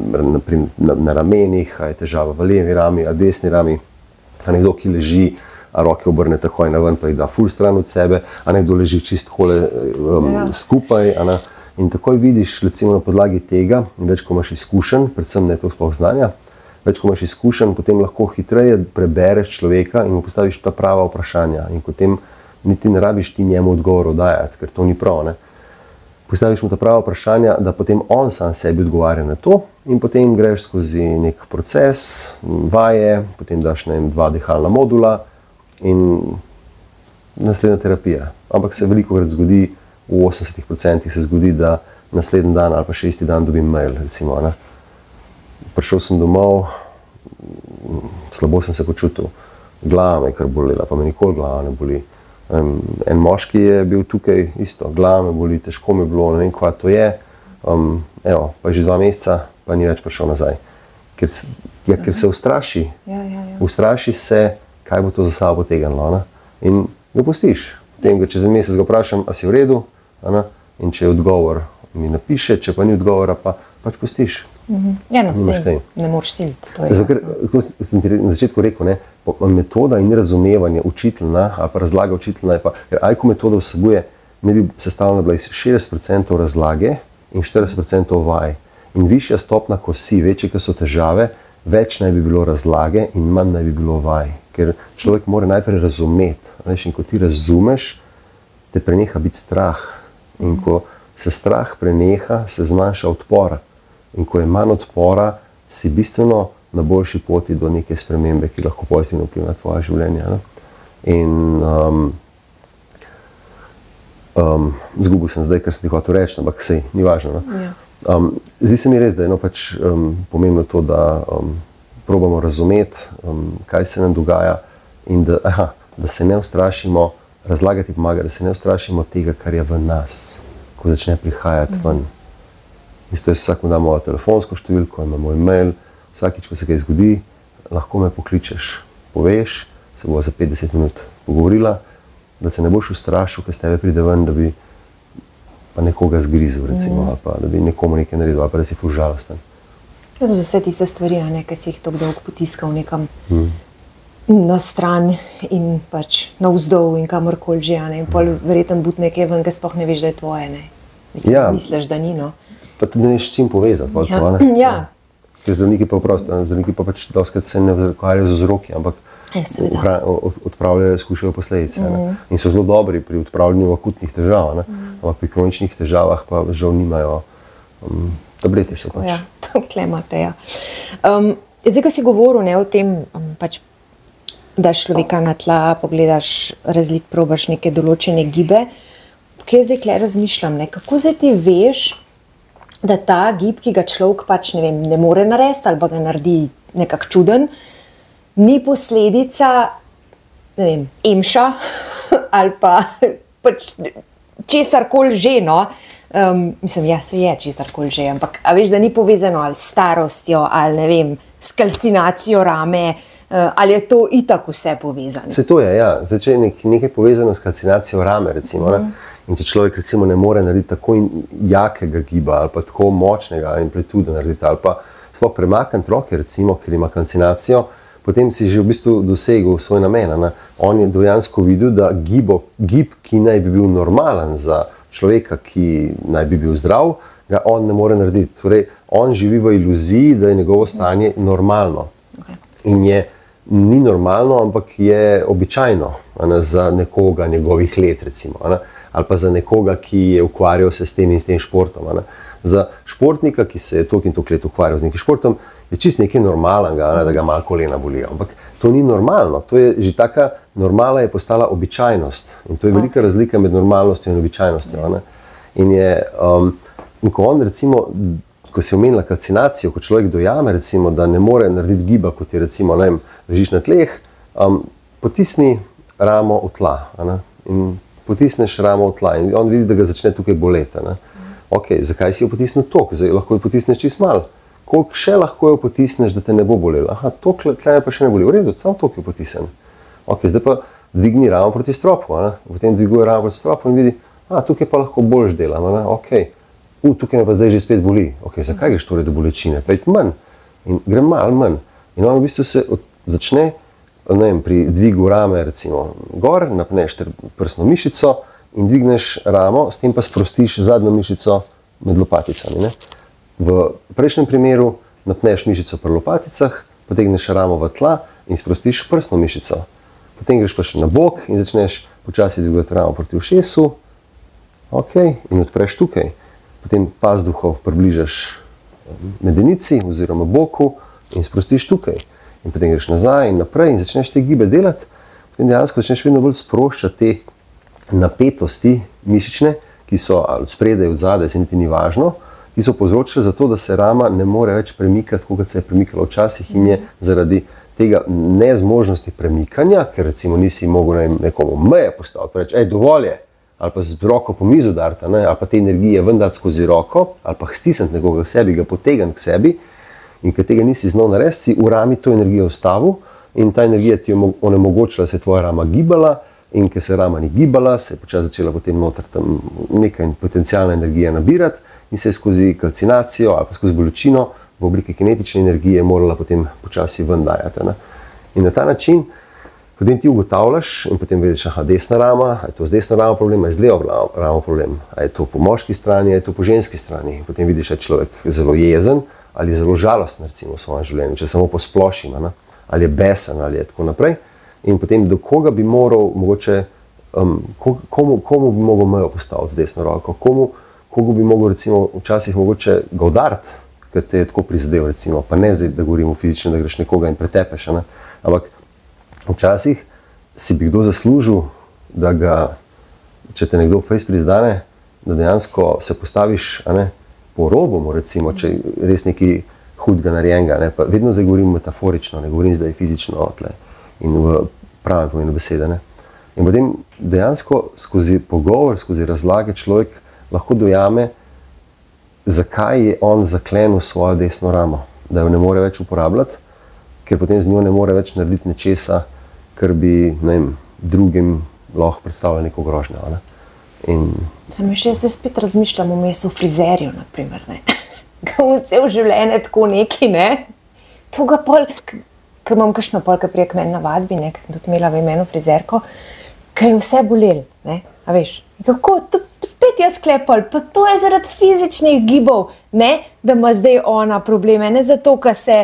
Speaker 2: na ramenih, je težava v levi rami ali desni rami, nekdo, ki leži, a roke obrne takoj na ven, pa jih da ful stran od sebe, a nekdo leži čist kole skupaj, in takoj vidiš, recimo na podlagi tega, in več, ko imaš izkušenj, predvsem ne to sploh znanja, več, ko imaš izkušenj, potem lahko hitreje prebereš človeka in mu postaviš ta prava vprašanja in potem niti ne rabiš ti njemu odgovorov dajati, ker to ni prav. Ne? Postaviš mu ta prava vprašanja, da potem on sam sebi odgovarja na to in potem greš skozi nek proces, vaje, potem daš 2 dihalna modula in naslednja terapija. Ampak se velikokrat zgodi, v 80% se zgodi, da naslednji dan ali pa 6. dan dobim mail, recimo. Ne? Prišel sem domov, slabo sem se počutil, glava me je kar bolela, pa me nikoli glava ne boli. En moški je bil tukaj isto, glava me boli, težko mi je bilo, ne vem, kva to je, pa je že 2 meseca, pa ni več prišel nazaj. Ker se ustraši, ustraši se, kaj bo to za sabo potegnilo, in ga pustiš. Potem ga čez mesec ga vprašam, a si v redu, in če je odgovor, mi napiše, če pa ni odgovora, pa pač pustiš.
Speaker 1: Ja, no, ne moreš siliti, to je jasno.
Speaker 2: Kot sem ti na začetku rekel, metoda in razumevanje učiteljna ali pa razlaga učiteljna je pa, ker IQ metoda vsebuje, ne bi sestavljena bila iz 60% razlage in 40% vaj. In višja stopna, ko si, večje, ko so težave, več naj bi bilo razlage in manj naj bi bilo vaj. Ker človek mora najprej razumeti, in ko ti razumeš, te preneha biti strah. In ko se strah preneha, se zmanjša odpor. In ko je manj odpora, si bistveno na boljši poti do neke spremembe, ki lahko pozitivno vpliva na tvoje življenje. In zgubil sem zdaj, kar sem ti hotel reči, ampak sej, ni važno. Zdi se mi res, da je pač pomembno to, da probamo razumeti, kaj se nam dogaja in da se ne ustrašimo, razlagati pomaga, da se ne ustrašimo tega, kar je v nas, ko začne prihajati ven. Isto jaz vsakmu dam mojo telefonsko številko, imam moj mail, vsakič, ko se kaj zgodi, lahko me pokličeš, poveš, se bova za 50 minut pogovorila, da se ne boš ustrašil, ker s tebe pride ven, da bi pa nekoga zgrizel, recimo, ali pa da bi nekomu nekaj naredil, ali pa da si ful žalosten.
Speaker 1: To so vse tiste stvari, ki si jih tako dolgo potiskal nekam na stran in pač navzdol in kamorkoli že, in pol verjetno bud nekaj ven, ki sploh ne veš, da je tvoje, Misliš, da ni, no?
Speaker 2: Pa tudi ne veš s čim povezati. Ker zdravniki pa pač doskrat se ne ukvarjajo z vzroki, ampak odpravljajo, skušajo posledice. In so zelo dobri pri odpravljanju akutnih težav, ampak pri kroničnih težavah pa žal nimajo, tableti so pač.
Speaker 1: Ja, to klemate, ja. Zdaj, ko si govoril o tem, pač daš človeka na tla, pogledaš probaš neke določene gibe, kaj zdaj kle razmišljam, kako zdaj ti veš, da ta gib, ki ga človek pač ne more narediti ali pa ga naredi nekako čuden, ni posledica, emša ali pa pač česarkoli že, no. Mislim, ja, se je česarkoli že, ampak a veš, da ni povezano ali s starostjo, ali s kalcinacijo rame, ali je to itak vse povezano?
Speaker 2: Se to je, ja. Zdaj, če je nekaj povezano s kalcinacijo rame, recimo, in če človek recimo ne more narediti tako jakega giba ali pa tako močnega amplitude narediti, ali pa sploh premakniti roke, recimo, ker ima kalcinacijo, potem si že v bistvu dosegel svoj namen. On je dejansko videl, da gib, ki naj bi bil normalen za človeka, ki naj bi bil zdrav, ga on ne more narediti. Torej, on živi v iluziji, da je njegovo stanje normalno. In ni normalno, ampak je običajno za nekoga njegovih let, recimo, ali pa za nekoga, ki je ukvarjal se s tem in s tem športom. Za športnika, ki se je toliko in toliko let ukvarjal z nekim športom, je čist nekaj normalnega, da ga malo kolena bolijo. Ampak to ni normalno. To je že taka normala je postala običajnost. In to je velika razlika med normalnostjo in običajnostjo. In ko on, recimo, ko si omenila kalcinacijo, ko človek dojame, recimo, da ne more narediti giba, kot je recimo, ležiš na tleh, potisni ramo v tla. In potisneš ramo v tla in on vidi, da ga začne tukaj boleti. Ok, zakaj si jo potisnil toliko? Zdaj lahko jo potisneš čist malo. Koliko še lahko jo potisneš, da te ne bo bolelo? Aha, toliko tle pa še ne boli. V redu, samo toliko jo potisnem. Ok, zdaj pa dvigni ramo proti stropu. Potem dviguje ramo proti stropu in vidi, tukaj pa lahko boljš delam. Ok, tukaj me pa zdaj že spet boli. Ok, zakaj greš torej do bolečine? Pa iti manj. In grem malo manj. In on v bistvu se začne, pri dvigu rame, recimo, gor, napneš prsno mišico in dvigneš ramo, s tem pa sprostiš zadnjo mišico med lopaticami. V prejšnjem primeru napneš mišico pri lopaticah, potegneš ramo v tla in sprostiš prsno mišico. Potem greš pa še na bok in začneš počasi dvigati ramo proti ušesu, in odpreš tukaj. Potem pazduho približaš medenici oziroma boku in sprostiš tukaj. In potem greš nazaj in naprej in začneš te gibe delati. Potem dejansko začneš vedno bolj sproščati te napetosti mišične, ki so od spredaj, od zadaj, se niti ni važno, ki so povzročile zato, da se rama ne more več premikati, kot se je premikala včasih in je zaradi tega nezmožnosti premikanja, ker recimo nisi mogel nekomu meje postaviti, reči, dovolj je, ali pa z roko po mizo darta, ali pa te energije ven dati skozi roko, ali pa stisniti nekoga k sebi, ga potegniti k sebi, in ker tega nisi znal narediti, si v rami to energijo vstavil in ta energija ti je onemogočila, da se je tvoja rama gibala, in ker se rama ni gibala, se je počasi začela potem noter tam neka potencialna energija nabirati in se je skozi kalcinacijo ali pa skozi bolečino v obliki kinetične energije morala potem počasi ven dajati. In na ta način potem ti ugotavljaš in potem vidiš, desna rama, je to z desno ramo problem, je z levo ramo problem, je to po moški strani, je to po ženski strani. Potem vidiš, da je človek zelo jezen ali zelo žalosten, recimo, v svojem življenju, če samo posplošim, ali je besen, ali je tako naprej. In potem do koga bi moral, mogoče, komu bi mogel mejo postaviti z desno roko, komu bi mogel, recimo, včasih mogoče ga udariti, ker te je tako prizadel, recimo, pa ne zdaj, da govorimo fizično, da greš nekoga in pretepeš, ampak včasih si bi kdo zaslužil, da ga, če te nekdo fejs prizdane, da dejansko se postaviš, po robu, recimo, če res nekaj hudega narejenega, pa vedno zdaj govorim metaforično, ne govorim zdaj fizično tle in v pravem pomenu besede. In potem dejansko skozi pogovor, skozi razlage človek lahko dojame, zakaj je on zaklenil svojo desno ramo, da jo ne more več uporabljati, ker potem z njo ne more več narediti nečesa, kar bi, drugim lahko predstavljalo neko grožnjo.
Speaker 1: Samo še zdaj spet razmišljam v mestu frizerju, naprimer, Ga v cel življenje tako neki, To ga pol, ker imam kakšno pol, ker prije k meni na vadbi, ker sem tudi imela v imenu frizerko, ker je vse bolel, a veš, kako, spet biti jaz sklepal, pa to je zaradi fizičnih gibov, ne, da ima zdaj ona probleme, ne zato, ker se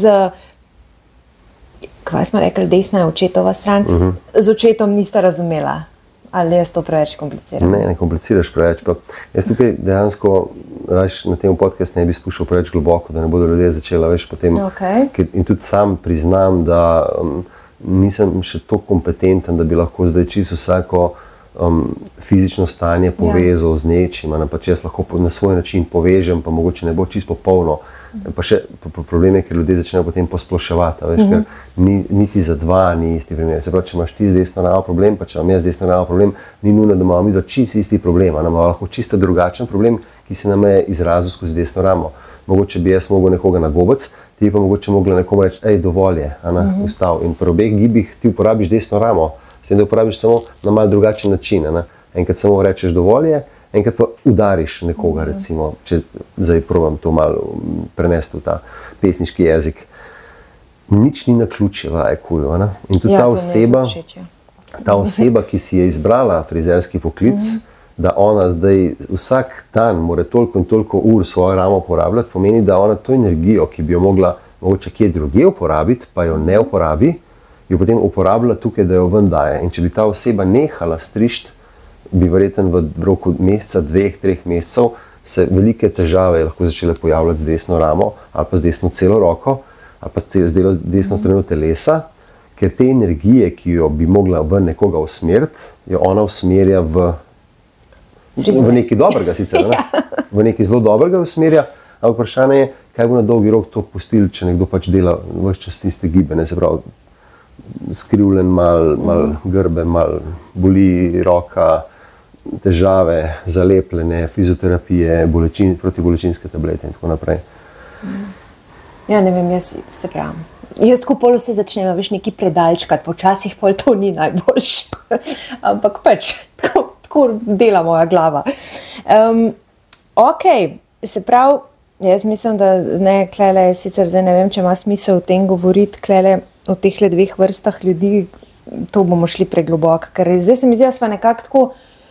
Speaker 1: kaj smo rekli, desna je očetova stran, z očetom nista razumela. Ali jaz to preveč kompliciram?
Speaker 2: Ne kompliciraš preveč. Pa jaz tukaj dejansko na tem podcastu ne bi spuščal preveč globoko, da ne bodo ljudje začela več potem. In tudi sam priznam, da nisem še toliko kompetenten, da bi lahko zdaj čisto vsako fizično stanje povezal z nečim. Pač jaz lahko na svoj način povežem, pa mogoče ne bo čisto popolno. Pa še problem je, ker ljudje začnejo potem posploševati, ker niti za dva ni isti primer. Se pravi, če imaš ti z desno ramo problem, pa če imam jaz z desno ramo problem, ni nujno, da imamo mi čisto isti problem. Imamo lahko čisto drugačen problem, ki se nam je izrazil skozi desno ramo. Mogoče bi jaz mogel nekoga nagobec, ti pa mogoče mogla nekomu reči, dovolj je, ustav. In pri obeh gibih ti uporabiš desno ramo, s tem, da uporabiš samo na malo drugačen način. Enkrat samo rečeš dovolj je, enkrat pa udariš nekoga, recimo, če zdaj probam to malo prenesti v ta pesniški jezik. Nič ni naključje v IQ-ju. In tudi ta oseba, ki si je izbrala frizerski poklic, da ona zdaj vsak dan mora toliko in toliko ur svojo ramo uporabljati, pomeni, da ona to energijo, ki bi jo mogla mogoče kje drugje uporabiti, pa jo ne uporabi, jo potem uporablja tukaj, da jo ven daje. In če bi ta oseba nehala strišt, bi verjetno v roku meseca, 2-3 mesecev se velike težave lahko začele pojavljati z desno ramo ali pa z desno celo roko ali pa z desno stranjo telesa, ker te energije, ki jo bi mogla v nekoga usmeriti, jo ona usmerja v nekaj dobrega sicer, v nekaj zelo dobrega usmerja, ampak vprašanje je, kaj bo na dolgi rok to pustili, če nekdo pač dela ves čas tiste gibe, se pravi skrivljen, mal grbe, mal boli roka, težave, zalepljene, fizioterapije, protibolečinske tablete in tako naprej.
Speaker 1: Ja, ne vem, jaz se pravim. Jaz tako pol vse začnemo, veš, neki predalčkati, počasih pol to ni najboljše. Ampak pač, tako dela moja glava. Ok, se pravi, jaz mislim, da ne, klele, sicer zdaj ne vem, če ima smisel o tem govoriti, klele, o teh dveh vrstah ljudi, to bomo šli pregloboko, ker zdaj se mi zdi, da sva nekako tako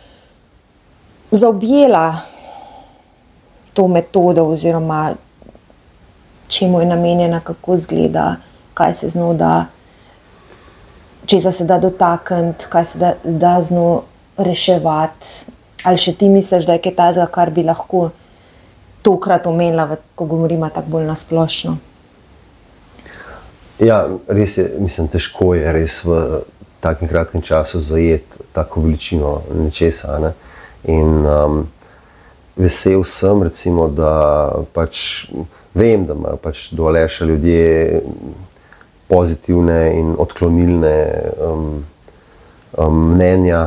Speaker 1: zaobjela to metodo oziroma čemu je namenjena, kako izgleda, kaj se z njo da, česa se da dotakniti, kaj se da z njo reševati. Ali še ti misliš, da je kaj tazga, kar bi lahko tokrat omenila, ko govorimo tako bolj nasplošno?
Speaker 2: Ja, res je, mislim, težko je res v takem kratkem času zajeti tako veličino nečesa. In vesel sem, recimo, da pač vem, da imajo pač do Aleša ljudje pozitivne in odklonilne mnenja,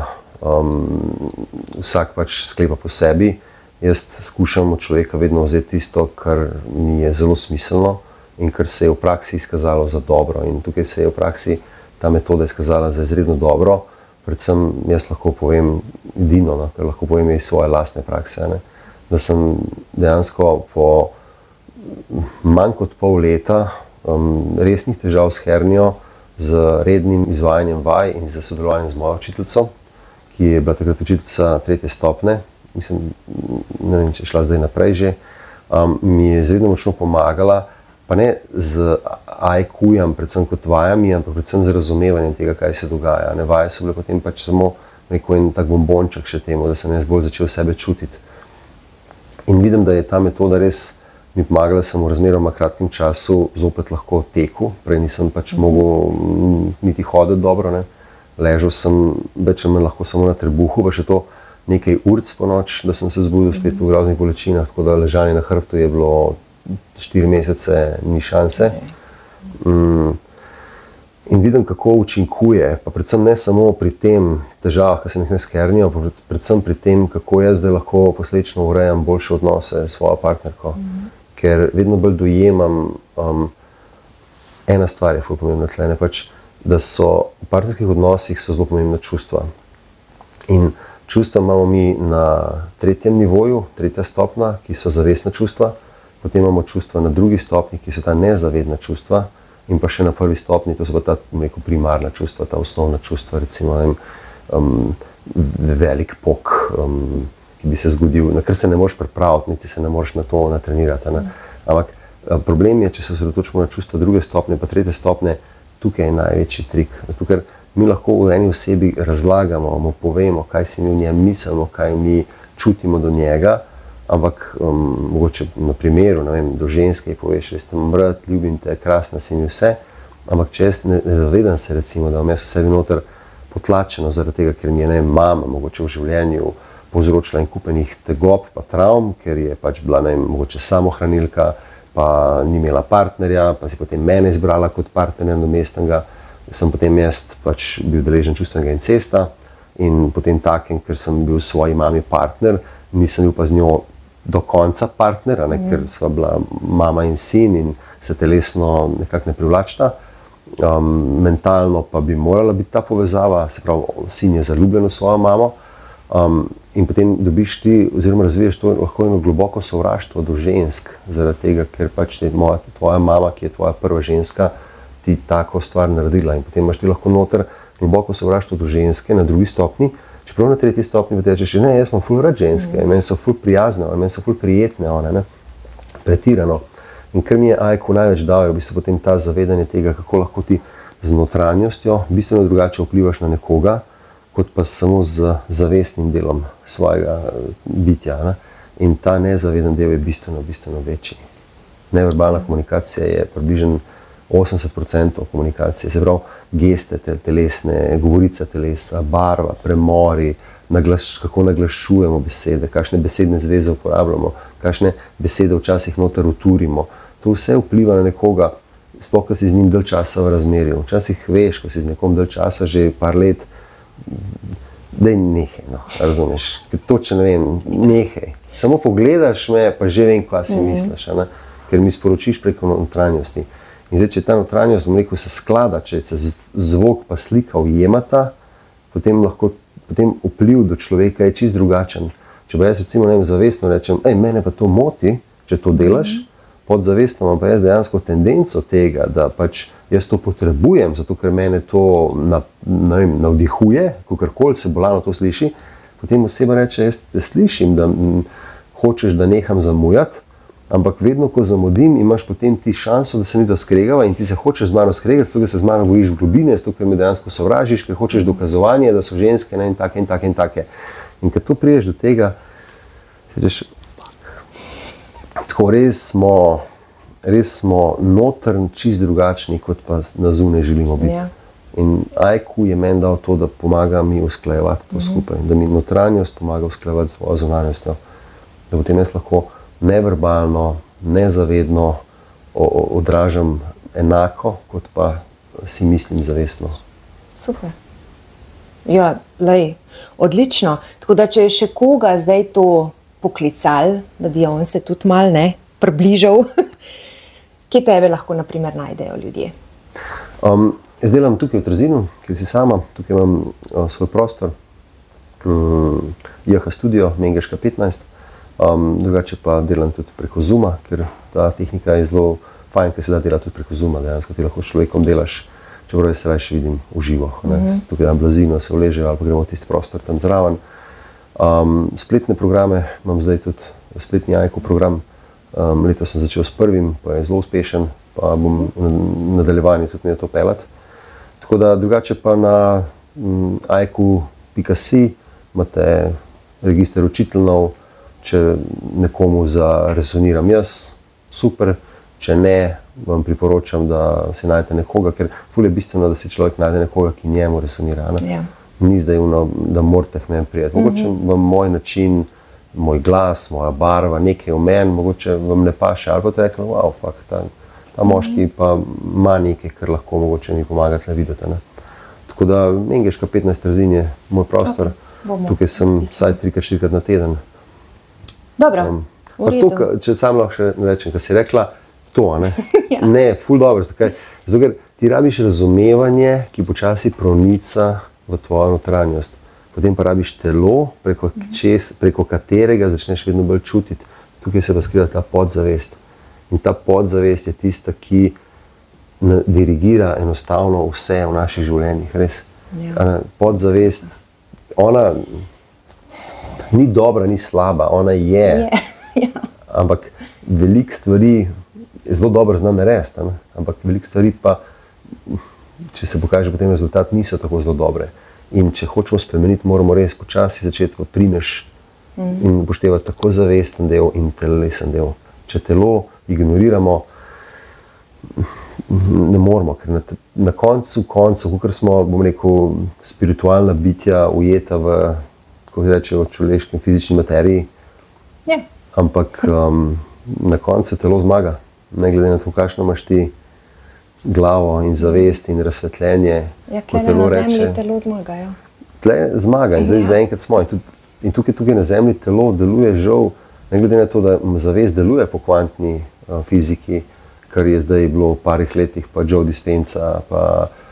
Speaker 2: vsak pač sklepa po sebi. Jaz skušam od človeka vedno vzeti tisto, kar mi je zelo smiselno in kar se je v praksi izkazalo za dobro. In tukaj se je v praksi ta metoda izkazala za izredno dobro. Predvsem jaz lahko povem edino, ker lahko povem iz svoje lastne prakse, da sem dejansko po manj kot pol leta resnih težav s hernijo, z rednim izvajanjem vaj in z sodelovanjem z mojo učiteljico, ki je bila takrat učiteljica 3. stopnje, mislim, ne vem, če je šla zdaj naprej že, mi je izredno močno pomagala, pa ne z IQ-jem, predvsem kot vajami, ampak predvsem z razumevanjem tega, kaj se dogaja. Vaje so bile potem pač samo en tak bombonček še temu, da sem jaz bolj začel sebe čutiti. In vidim, da je ta metoda res mi pomagala, da sem v razmeroma kratkem času zopet lahko tekel, prej nisem pač mogel niti hoditi dobro, Ležal sem več ali manj lahko samo na trebuhu, pa še to nekaj urc po noč, da sem se zbudil spet v groznih bolečinah, tako da ležanje na hrbtu je bilo 4 mesece, ni šanse. In vidim, kako učinkuje, pa predvsem ne samo pri tem težavah, ki sem jih imel s hernijo, pa predvsem pri tem, kako jaz zdaj lahko posledično urejam boljše odnose s svojo partnerko. Ker vedno bolj dojemam, ena stvar je ful pomembna tle, pač, da so v partnerskih odnosih so zelo pomembna čustva. In čustva imamo mi na 3. nivoju, 3. stopnja, ki so zavestna čustva, potem imamo čustva na 2. stopnji, ki so ta nezavedna čustva, in pa še na 1. stopnji, to so pa ta primarna čustva, ta osnovna čustva, recimo velik pok, ki bi se zgodil, na kar se ne moreš pripraviti, niti se ne moreš na to natrenirati. Ne? Ampak problem je, če se osredotočimo na čustva druge stopnje, pa tretje stopnje, tukaj je največji trik. Zato, ker mi lahko v eni osebi razlagamo, mu povemo, kaj si mi v njem mislimo, kaj mi čutimo do njega, ampak mogoče na primeru, ne vem, do ženske poveš, res te mrad, ljubim te, krasna si mi vse, ampak če jaz ne zavedam se, recimo, da vam jaz v sebi noter potlačeno zaradi tega, ker mi je, ne vem, mama mogoče v življenju povzročila in kupenih tegob pa travm, ker je pač bila, ne vem, mogoče samohranilka, pa ni imela partnerja, pa si potem mene izbrala kot partnerja nadomestnega, sem potem jaz pač bil deležen čustvenega incesta in potem takem, ker sem bil svoji mami partner, nisem bil pa z njo do konca partnera, ker sva bila mama in sin in se telesno nekako ne privlačita. Mentalno pa bi morala biti ta povezava, se pravi, sin je zaljubljen v svojo mamo in potem dobiš ti, oziroma razviješ to lahko eno globoko sovraštvo do žensk, zaradi tega, ker pač tvoja mama, ki je tvoja prva ženska, ti tako stvar naredila in potem imaš ti lahko noter globoko sovraštvo do ženske na drugi stopni, čeprav na tretji stopni pa ti rečeš, ne, jaz imam ful rad ženske, meni so ful prijazne, meni so ful prijetne, one, pretirano. In kar mi je Aiku največ dal, je v bistvu potem ta zavedanje tega, kako lahko ti z notranjostjo bistveno drugače vplivaš na nekoga, kot pa samo z zavestnim delom svojega bitja. Ne? In ta nezavedan del je bistveno večji. Neverbalna komunikacija je približno 80% komunikacije, se pravi geste telesne, govorica telesa, barva, premori, kako naglašujemo besede, kakšne besedne zveze uporabljamo, kakšne besede včasih noter uturimo. To vse vpliva na nekoga, sploh, ko si z njim dalj časa v razmerju. Včasih veš, ko si z nekom dalj časa, že par let, daj nehaj, no, razumeš, točno ne vem, nehaj. Samo pogledaš me, pa že vem, kaj si misliš, ne? Ker mi sporočiš preko notranjosti. In zdaj, če ta notranjost, bom rekel, se sklada, če se zvok pa slika ujemata, potem vpliv do človeka je čist drugačen. Če pa jaz recimo zavestno rečem, mene pa to moti, če to delaš, podzavestno imam pa jaz dejansko tendenco tega, da pač jaz to potrebujem, zato ker mene to navdihuje, kakorkoli se bolano to sliši, potem oseba reče, jaz te slišim, da hočeš, da neham zamujati, ampak vedno, ko zamudim, imaš potem ti šanso, da se mi da skregava in ti se hočeš z mano skregati, zato ker se z mano bojiš v globine, zato ker me dejansko sovražiš, ker hočeš dokazovanje, da so ženske, ne, in take in take in take. In kad tu priješ do tega, se rečeš, tako res smo notrn čist drugačni, kot pa na zunaj želimo biti. Ja. In Aiku je meni dal to, da pomaga mi usklajevati to skupaj, da mi notranjost pomaga usklajevati svojo zunanjostjo, da potem jaz lahko neverbalno, nezavedno odražam enako, kot pa si mislim zavestno.
Speaker 1: Super. Ja, lej, odlično. Tako da, če je še koga zdaj to poklical, da bi on se tudi mal približal, kje tebe lahko na primer najdejo ljudje?
Speaker 2: Jaz delam tukaj v Trzinu, kjer si sama, tukaj imam svoj prostor, JH Studio, Mengeška 15, drugače pa delam tudi preko Zooma, ker ta tehnika je zelo fajn, ker se da delati tudi preko Zooma, dejansko ti lahko s človekom delaš, čeprav jaz se rajši vidim v živo. Tukaj dam blazino, se uležejo ali pa gremo v tisti prostor tam zraven. Spletne programe imam zdaj tudi, spletni Aiku program, letos sem začel s prvim, pa je zelo uspešen, pa bom v nadaljevanju tudi imel to pelati. Tako da drugače pa na aiku.si imate register učiteljnov, če nekomu zarezoniram jaz, super, če ne, vam priporočam, da si najdete nekoga, ker ful je bistveno, da si človek najde nekoga, ki njemu rezonira. Ja. Ni zdaj da morate k meni prijeti. Mogoče vam moj način, moj glas, moja barva, nekaj v meni, mogoče vam ne paše, ali pa te rekli, wow, fakt, ta moški pa ima nekaj, kar lahko mogoče mi pomagati videti. Ne? Tako da Mengeška 15 Trzin je moj prostor, tukaj sem vsaj 3-4 na teden.
Speaker 1: Dobro, v redu.
Speaker 2: Če sam lahko še rečem, kar si rekla, to, ne? Ja. Ne, ful dobro, zato ker ti rabiš razumevanje, ki počasi pronica v tvojo notranjost. Potem pa rabiš telo, preko katerega začneš vedno bolj čutiti. Tukaj se pa skriva ta podzavest. In ta podzavest je tista, ki dirigira enostavno vse v naših življenjih. Res. Ja. Podzavest, ona ni dobra, ni slaba, ona je.
Speaker 1: Ja.
Speaker 2: Ampak veliko stvari zelo dobro zna narediti, ampak veliko stvari pa, če se pokaže potem rezultat, niso tako zelo dobre. In če hočemo spremeniti, moramo res počasi začeti v primež in upoštevati tako zavesten del in telesen del. Če telo ignoriramo, ne moramo, ker na koncu, kakor smo, bom rekel, spiritualna bitja ujeta v, kako se reče, v človeški in fizični materiji, ampak na koncu telo zmaga. Ne glede na to, kakšno imaš ti glavo in zavest in razsvetljenje.
Speaker 1: Ja, tukaj na zemlji telo zmaga.
Speaker 2: Tle zmaga in zdaj enkrat smo. In tukaj na zemlji telo deluje žal, ne glede na to, da zavest deluje po kvantni fiziki, kar je zdaj bilo v parih letih, pa Joe Dispenza, pa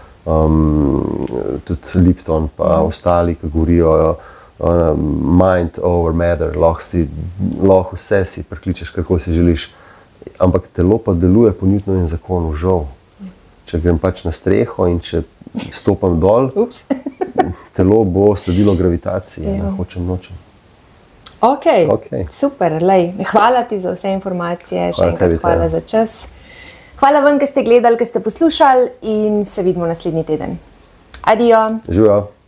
Speaker 2: tudi Lipton, pa ostali, ki govorijo mind over matter, lahko vse si prekličeš, kako si želiš. Ampak telo pa deluje po Newtonovem zakonu, žal. Če grem pač na streho in če stopam dol, telo bo sledilo gravitaciji, hočem, nočem.
Speaker 1: Ok, super, lej. Hvala ti za vse informacije, še enkrat hvala za čas. Hvala vam, ki ste gledali, ki ste poslušali in se vidimo naslednji teden. Adijo.
Speaker 2: Živijo.